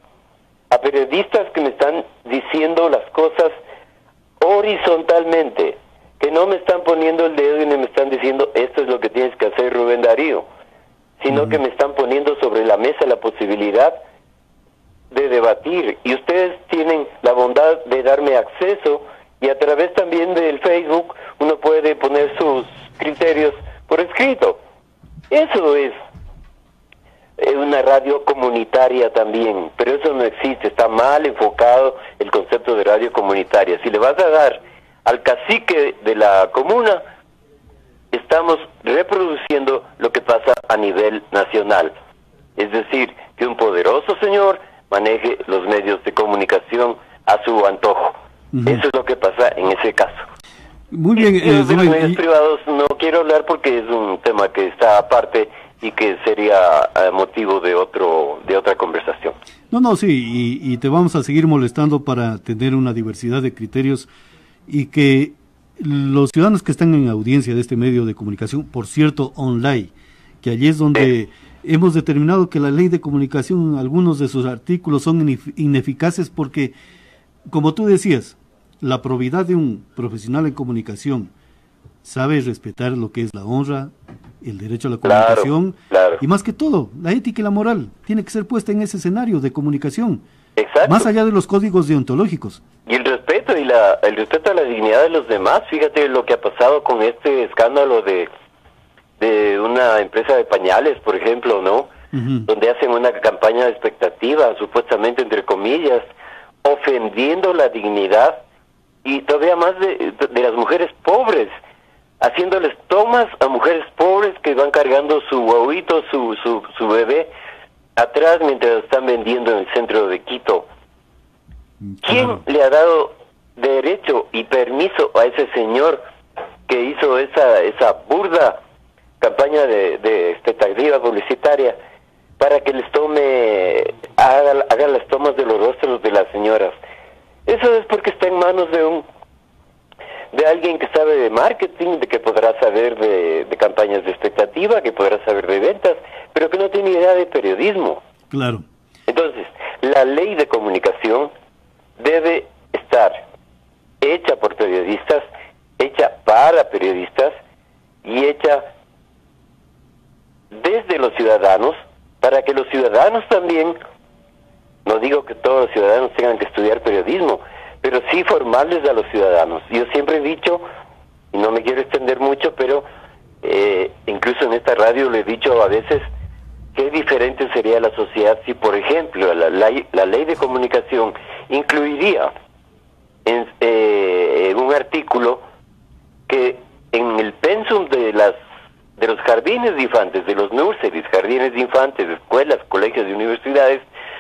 que me están diciendo las cosas horizontalmente, que no me están poniendo el dedo y me están diciendo esto es lo que tienes que hacer, Rubén Darío, sino que me están poniendo sobre la mesa la posibilidad de debatir, y ustedes tienen la bondad de darme acceso, y a través también del Facebook uno puede poner sus criterios por escrito. Eso es una radio comunitaria también, pero eso no existe, está mal enfocado el concepto de radio comunitaria. Si le vas a dar al cacique de la comuna, estamos reproduciendo lo que pasa a nivel nacional, es decir, que un poderoso señor maneje los medios de comunicación a su antojo. Eso es lo que pasa en ese caso. Muy bien, de los medios privados no quiero hablar porque es un tema que está aparte y que sería motivo de otra conversación. No, sí, y te vamos a seguir molestando para tener una diversidad de criterios y que los ciudadanos que están en audiencia de este medio de comunicación, por cierto, online, que allí es donde hemos determinado que la ley de comunicación, algunos de sus artículos son ineficaces porque, como tú decías, la probidad de un profesional en comunicación sabe respetar lo que es la honra, el derecho a la comunicación, claro. Y más que todo, la ética y la moral tiene que ser puesta en ese escenario de comunicación, Exacto. más allá de los códigos deontológicos. Y el respeto el respeto a la dignidad de los demás. Fíjate lo que ha pasado con este escándalo de una empresa de pañales, por ejemplo, ¿no? Donde hacen una campaña de expectativa, supuestamente entre comillas, ofendiendo la dignidad y todavía más de las mujeres pobres, haciéndoles tomas a mujeres pobres que van cargando su guauito, su bebé atrás mientras lo están vendiendo en el centro de Quito. ¿Quién le ha dado derecho y permiso a ese señor que hizo esa burda campaña de expectativa publicitaria para que les haga las tomas de los rostros de las señoras? Eso es porque está en manos de alguien que sabe de marketing, de que podrá saber de campañas de expectativa, que podrá saber de ventas, pero que no tiene idea de periodismo. Claro. Entonces, la ley de comunicación debe estar hecha por periodistas, hecha para periodistas y hecha desde los ciudadanos, para que los ciudadanos también, no digo que todos los ciudadanos tengan que estudiar periodismo, pero sí formarles a los ciudadanos. Yo siempre he dicho, y no me quiero extender mucho, pero incluso en esta radio lo he dicho a veces, qué diferente sería la sociedad si, por ejemplo, la ley de comunicación incluiría en un artículo que en el pensum de los jardines de infantes, de los nurseries, jardines de infantes, escuelas, colegios y universidades,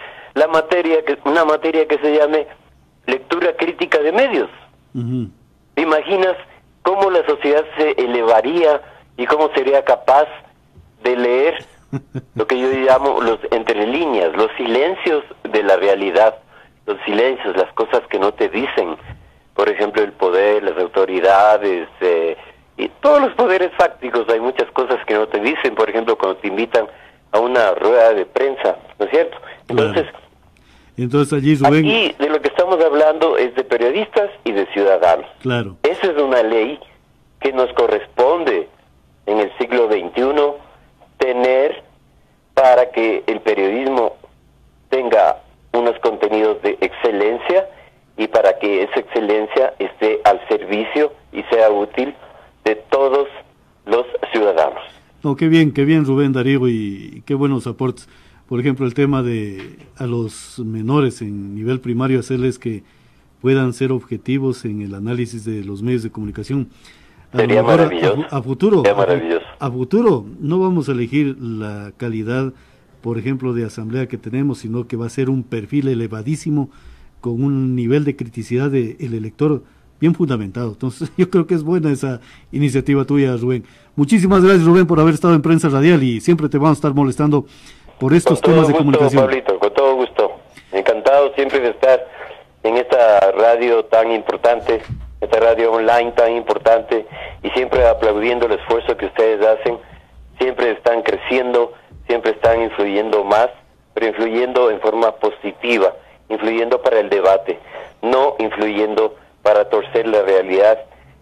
una materia que se llame lectura crítica de medios. Ujú. ¿Te imaginas cómo la sociedad se elevaría y cómo sería capaz de leer lo que yo llamo los entre líneas, los silencios de la realidad, los silencios, las cosas que no te dicen? Por ejemplo, el poder, las autoridades, y todos los poderes fácticos. Hay muchas cosas que no te dicen, por ejemplo, cuando te invitan a una rueda de prensa, ¿no es cierto? Entonces, Claro. Entonces allí, Rubén, aquí de lo que estamos hablando es de periodistas y de ciudadanos. claro, Esa es una ley que nos corresponde en el siglo XXI tener para que el periodismo tenga unos contenidos de excelencia y para que esa excelencia esté al servicio y sea útil de todos los ciudadanos. no, qué bien, Rubén Darío, y qué buenos aportes. Por ejemplo, el tema de a los menores en nivel primario, hacerles que puedan ser objetivos en el análisis de los medios de comunicación. A lo Sería mejor maravilloso. a futuro, Sería maravilloso. a futuro no vamos a elegir la calidad, por ejemplo, de asamblea que tenemos, sino que va a ser un perfil elevadísimo con un nivel de criticidad del elector bien fundamentado. Entonces, yo creo que es buena esa iniciativa tuya, Rubén. Muchísimas gracias, Rubén, por haber estado en Prensa Radial, y siempre te vamos a estar molestando por estos Con temas todo de gusto, comunicación. Pablito, con todo gusto. Encantado siempre de estar en esta radio tan importante, esta radio online tan importante, y siempre aplaudiendo el esfuerzo que ustedes hacen. Siempre están creciendo, siempre están influyendo más, pero influyendo en forma positiva, influyendo para el debate, no influyendo para torcer la realidad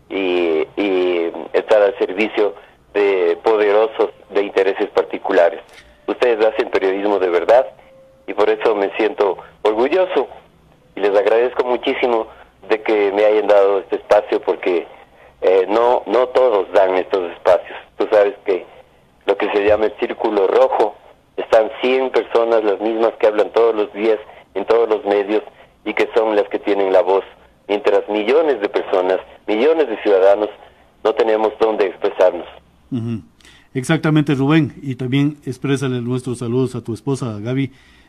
y estar al servicio de poderosos de intereses particulares. Ustedes hacen periodismo de verdad y por eso me siento orgulloso y les agradezco muchísimo de que me hayan dado este espacio, porque no todos dan estos espacios. Tú sabes que lo que se llama el círculo rojo, están 100 personas, las mismas que hablan todos los días en todos los medios y que son las que tienen la voz, mientras millones de personas, millones de ciudadanos no tenemos dónde expresarnos. Ujú. Exactamente, Rubén, y también exprésale nuestros saludos a tu esposa, Gaby,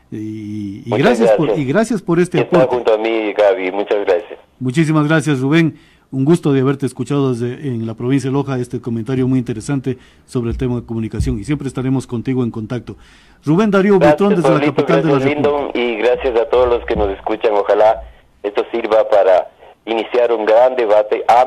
y gracias por este Está aporte. junto a mí, Gaby, muchas gracias. Muchísimas gracias, Rubén. Un gusto de haberte escuchado en la provincia de Loja, este comentario muy interesante sobre el tema de comunicación, y siempre estaremos contigo en contacto. Rubén Darío Beltrán, desde la Pablito, capital de la gracias, República. Lyndon, y gracias a todos los que nos escuchan. Ojalá esto sirva para iniciar un gran debate, un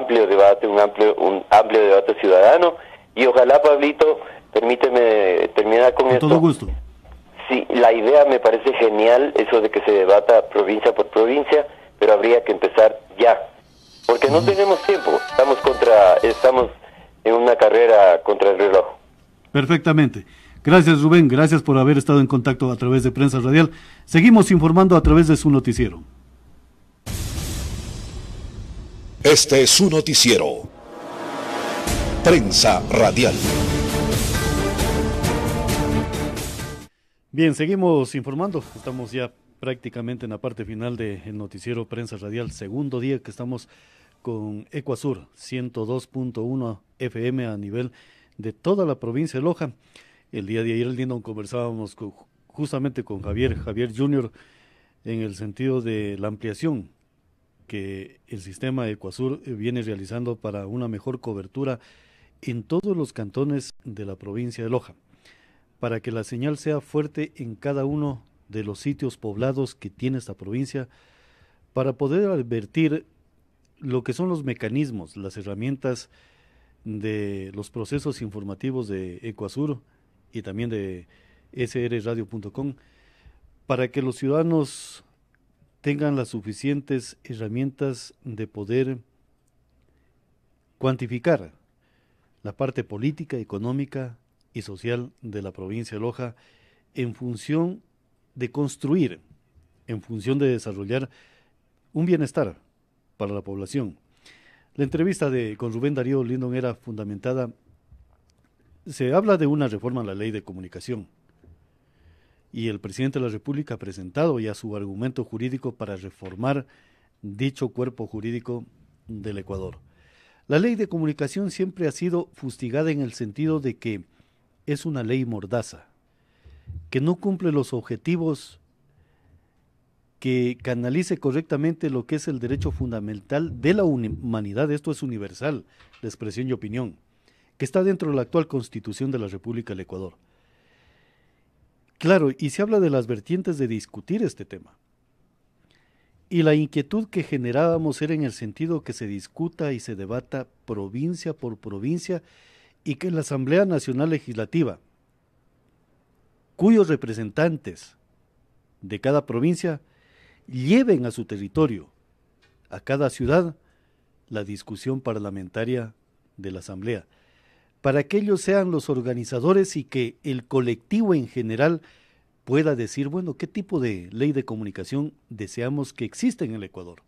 amplio debate ciudadano, y ojalá, Pablito, permíteme terminar con esto. Con todo gusto. Sí, la idea me parece genial, eso de que se debata provincia por provincia, pero habría que empezar ya, porque no tenemos tiempo, estamos en una carrera contra el reloj. Perfectamente. Gracias, Rubén, gracias por haber estado en contacto a través de Prensa Radial. Seguimos informando a través de su noticiero. Este es su noticiero. Prensa Radial. Bien, seguimos informando. Estamos ya prácticamente en la parte final del noticiero Prensa Radial, segundo día que estamos con Ecuasur 102.1 FM a nivel de toda la provincia de Loja. El día de ayer, Lyndon, conversábamos justamente con Javier Junior en el sentido de la ampliación que el sistema Ecuasur viene realizando para una mejor cobertura en todos los cantones de la provincia de Loja, para que la señal sea fuerte en cada uno de los sitios poblados que tiene esta provincia, para poder advertir lo que son los mecanismos, las herramientas de los procesos informativos de Ecuasur y también de srradio.com, para que los ciudadanos tengan las suficientes herramientas de poder cuantificar la parte política, económica y social de la provincia de Loja en función de construir, en función de desarrollar un bienestar para la población. La entrevista con Rubén Darío Lindon era fundamentada. Se habla de una reforma a la ley de comunicación y el presidente de la República ha presentado ya su argumento jurídico para reformar dicho cuerpo jurídico del Ecuador. La ley de comunicación siempre ha sido fustigada en el sentido de que es una ley mordaza, que no cumple los objetivos, que canalice correctamente lo que es el derecho fundamental de la humanidad, esto es universal, la expresión y opinión, que está dentro de la actual Constitución de la República del Ecuador. Claro, y se habla de las vertientes de discutir este tema. Y la inquietud que generábamos era en el sentido que se discuta y se debata provincia por provincia y que la Asamblea Nacional Legislativa, cuyos representantes de cada provincia lleven a su territorio, a cada ciudad, la discusión parlamentaria de la Asamblea, para que ellos sean los organizadores y que el colectivo en general pueda decir, bueno, ¿qué tipo de ley de comunicación deseamos que exista en el Ecuador?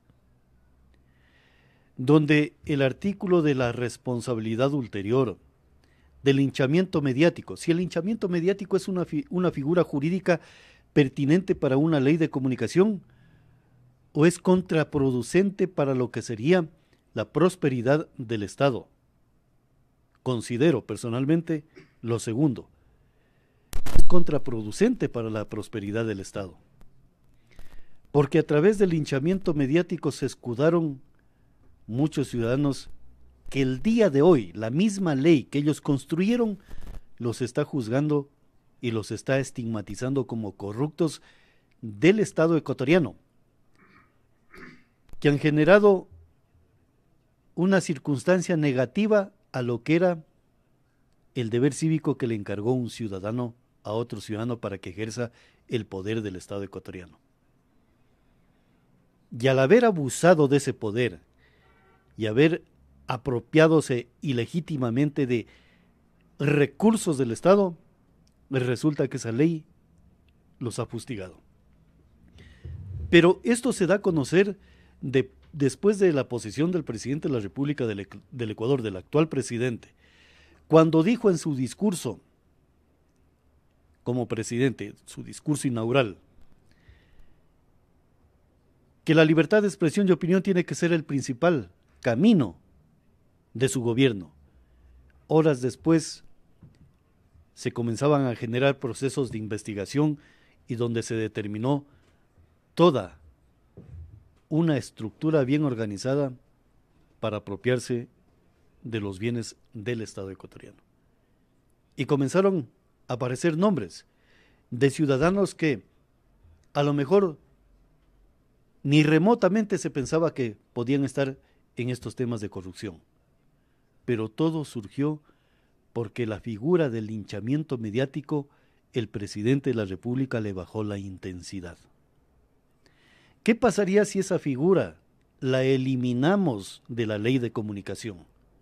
Donde el artículo de la responsabilidad ulterior, del linchamiento mediático, si el linchamiento mediático es una figura jurídica pertinente para una ley de comunicación, o es contraproducente para lo que sería la prosperidad del Estado. Considero personalmente lo segundo. Es contraproducente para la prosperidad del Estado. Porque a través del linchamiento mediático se escudaron muchos ciudadanos que el día de hoy, la misma ley que ellos construyeron, los está juzgando y los está estigmatizando como corruptos del Estado ecuatoriano, que han generado una circunstancia negativa a lo que era el deber cívico que le encargó un ciudadano a otro ciudadano para que ejerza el poder del Estado ecuatoriano. Y al haber abusado de ese poder y haber apropiádose ilegítimamente de recursos del Estado, resulta que esa ley los ha fustigado. Pero esto se da a conocer después de la posición del presidente de la República del Ecuador, del actual presidente, cuando dijo en su discurso como presidente, su discurso inaugural, que la libertad de expresión y opinión tiene que ser el principal camino de su gobierno. Horas después se comenzaban a generar procesos de investigación y donde se determinó toda una estructura bien organizada para apropiarse de los bienes del Estado ecuatoriano. Y comenzaron a aparecer nombres de ciudadanos que a lo mejor ni remotamente se pensaba que podían estar en estos temas de corrupción. Pero todo surgió porque la figura del linchamiento mediático, el presidente de la República le bajó la intensidad. ¿Qué pasaría si esa figura la eliminamos de la ley de comunicación?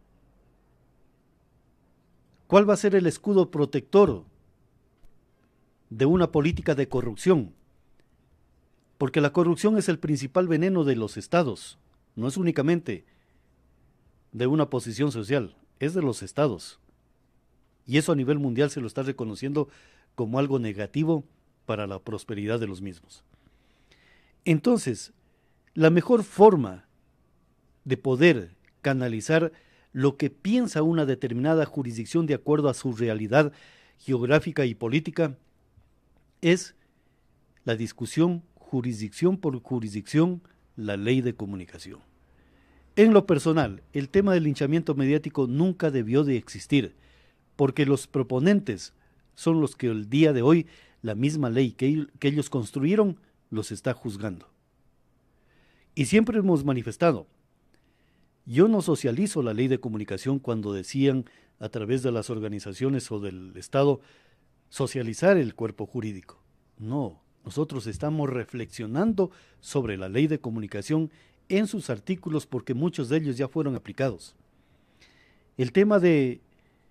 ¿Cuál va a ser el escudo protector de una política de corrupción? Porque la corrupción es el principal veneno de los estados, no es únicamente de una posición social, es de los estados. Y eso a nivel mundial se lo está reconociendo como algo negativo para la prosperidad de los mismos. Entonces, la mejor forma de poder canalizar lo que piensa una determinada jurisdicción de acuerdo a su realidad geográfica y política es la discusión jurisdicción por jurisdicción, la ley de comunicación. En lo personal, el tema del linchamiento mediático nunca debió de existir, porque los proponentes son los que el día de hoy, la misma ley que ellos construyeron, los está juzgando. Y siempre hemos manifestado, yo no socializo la ley de comunicación cuando decían a través de las organizaciones o del Estado socializar el cuerpo jurídico. No, nosotros estamos reflexionando sobre la ley de comunicación en sus artículos porque muchos de ellos ya fueron aplicados. El tema de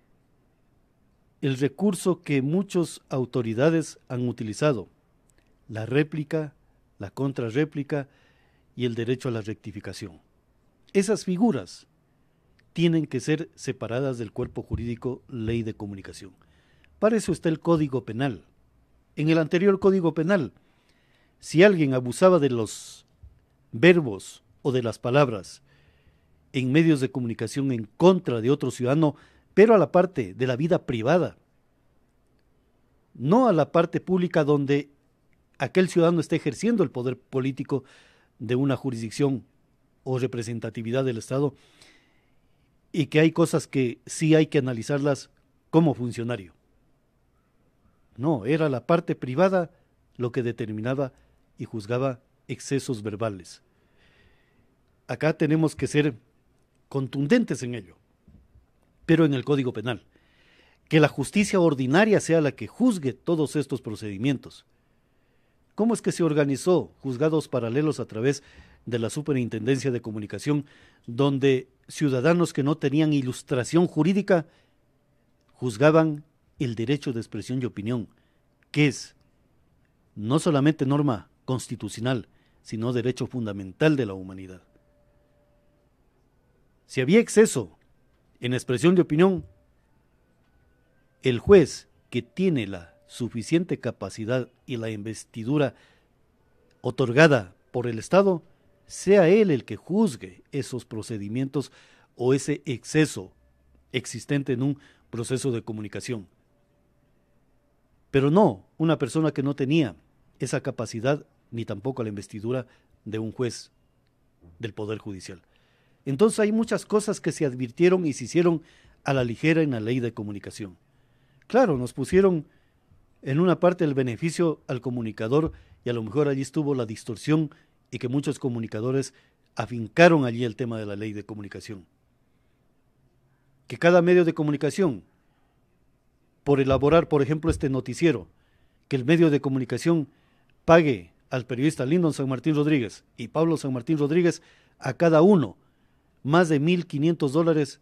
el recurso que muchas autoridades han utilizado, la réplica, la contrarréplica y el derecho a la rectificación. esas figuras tienen que ser separadas del cuerpo jurídico ley de comunicación. Para eso está el Código Penal. En el anterior Código Penal, si alguien abusaba de los verbos o de las palabras en medios de comunicación en contra de otro ciudadano, pero a la parte de la vida privada, no a la parte pública donde aquel ciudadano está ejerciendo el poder político de una jurisdicción o representatividad del Estado, y que hay cosas que sí hay que analizarlas como funcionario. No, era la parte privada lo que determinaba y juzgaba excesos verbales. Acá tenemos que ser contundentes en ello, pero en el Código Penal. Que la justicia ordinaria sea la que juzgue todos estos procedimientos. ¿Cómo es que se organizó juzgados paralelos a través de la Superintendencia de Comunicación, donde ciudadanos que no tenían ilustración jurídica juzgaban el derecho de expresión y opinión, que es no solamente norma constitucional, sino derecho fundamental de la humanidad? Si había exceso en expresión de opinión, el juez que tiene la suficiente capacidad y la investidura otorgada por el Estado, sea él el que juzgue esos procedimientos o ese exceso existente en un proceso de comunicación. Pero no una persona que no tenía esa capacidad ni tampoco la investidura de un juez del Poder Judicial. Entonces hay muchas cosas que se advirtieron y se hicieron a la ligera en la ley de comunicación. Claro, nos pusieron en una parte el beneficio al comunicador y a lo mejor allí estuvo la distorsión y que muchos comunicadores afincaron allí el tema de la ley de comunicación. Que cada medio de comunicación, por elaborar, por ejemplo, este noticiero, que el medio de comunicación pague al periodista Lyndon San Martín Rodríguez y Pablo San Martín Rodríguez a cada uno más de $1,500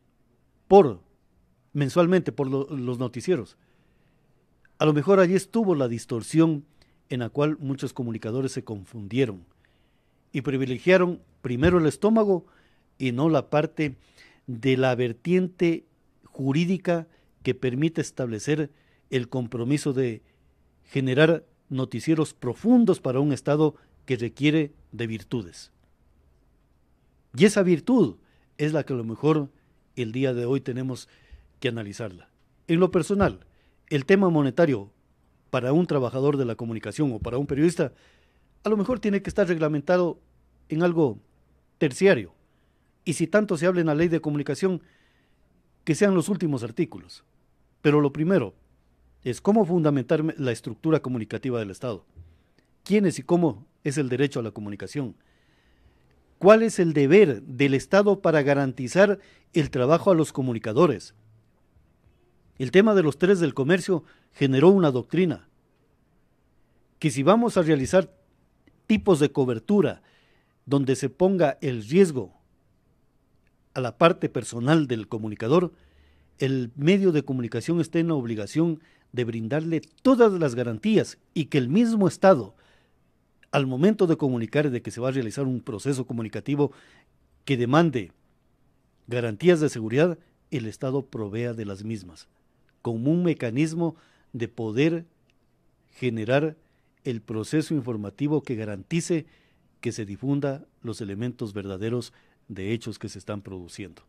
mensualmente por los noticieros. A lo mejor allí estuvo la distorsión en la cual muchos comunicadores se confundieron y privilegiaron primero el estómago y no la parte de la vertiente jurídica que permite establecer el compromiso de generar noticieros profundos para un Estado que requiere de virtudes. Y esa virtud es la que a lo mejor el día de hoy tenemos que analizarla. En lo personal, el tema monetario para un trabajador de la comunicación o para un periodista, a lo mejor tiene que estar reglamentado en algo terciario. Y si tanto se habla en la ley de comunicación, que sean los últimos artículos. Pero lo primero es cómo fundamentar la estructura comunicativa del Estado. ¿Quiénes y cómo es el derecho a la comunicación? ¿Cuál es el deber del Estado para garantizar el trabajo a los comunicadores? El tema de los 3 del comercio generó una doctrina, que si vamos a realizar tipos de cobertura donde se ponga el riesgo a la parte personal del comunicador, el medio de comunicación está en la obligación de brindarle todas las garantías y que el mismo Estado, al momento de comunicar de que se va a realizar un proceso comunicativo que demande garantías de seguridad, el Estado provea de las mismas, como un mecanismo de poder generar el proceso informativo que garantice que se difunda los elementos verdaderos de hechos que se están produciendo.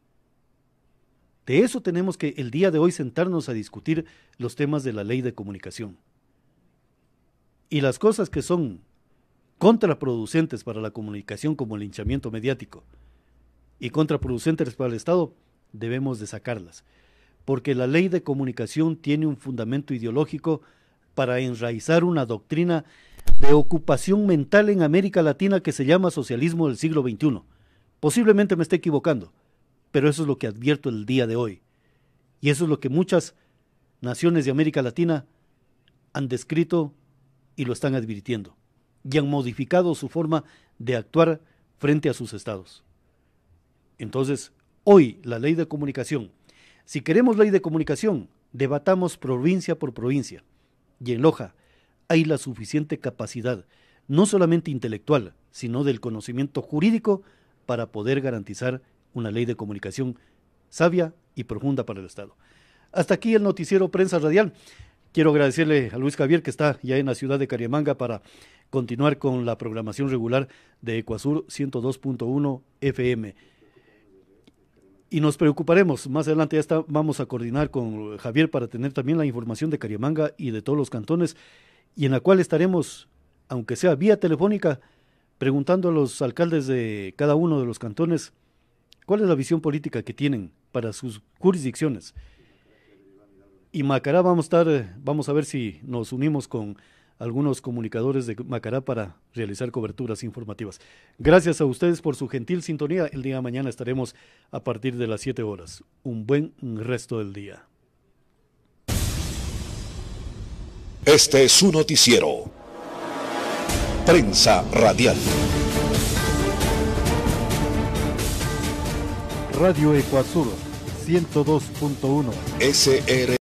De eso tenemos que el día de hoy sentarnos a discutir los temas de la ley de comunicación. Y las cosas que son contraproducentes para la comunicación, como el linchamiento mediático, y contraproducentes para el Estado, debemos de sacarlas. Porque la ley de comunicación tiene un fundamento ideológico para enraizar una doctrina de ocupación mental en América Latina que se llama socialismo del siglo XXI. Posiblemente me esté equivocando, pero eso es lo que advierto el día de hoy. Y eso es lo que muchas naciones de América Latina han descrito y lo están advirtiendo. Y han modificado su forma de actuar frente a sus estados. Entonces, hoy la ley de comunicación, si queremos ley de comunicación, debatamos provincia por provincia. Y en Loja hay la suficiente capacidad, no solamente intelectual, sino del conocimiento jurídico, para poder garantizar una ley de comunicación sabia y profunda para el Estado. Hasta aquí el noticiero Prensa Radial. Quiero agradecerle a Luis Javier, que está ya en la ciudad de Cariamanga, para continuar con la programación regular de Ecuasur 102.1 FM. Y nos preocuparemos, más adelante vamos a coordinar con Javier para tener también la información de Cariamanga y de todos los cantones, y en la cual estaremos, aunque sea vía telefónica, preguntando a los alcaldes de cada uno de los cantones cuál es la visión política que tienen para sus jurisdicciones. Y Macará vamos a ver si nos unimos con algunos comunicadores de Macará para realizar coberturas informativas. Gracias a ustedes por su gentil sintonía. El día de mañana estaremos a partir de las 7 horas. Un buen resto del día. Este es su noticiero. Prensa Radial. Radio Ecuasur 102.1 SR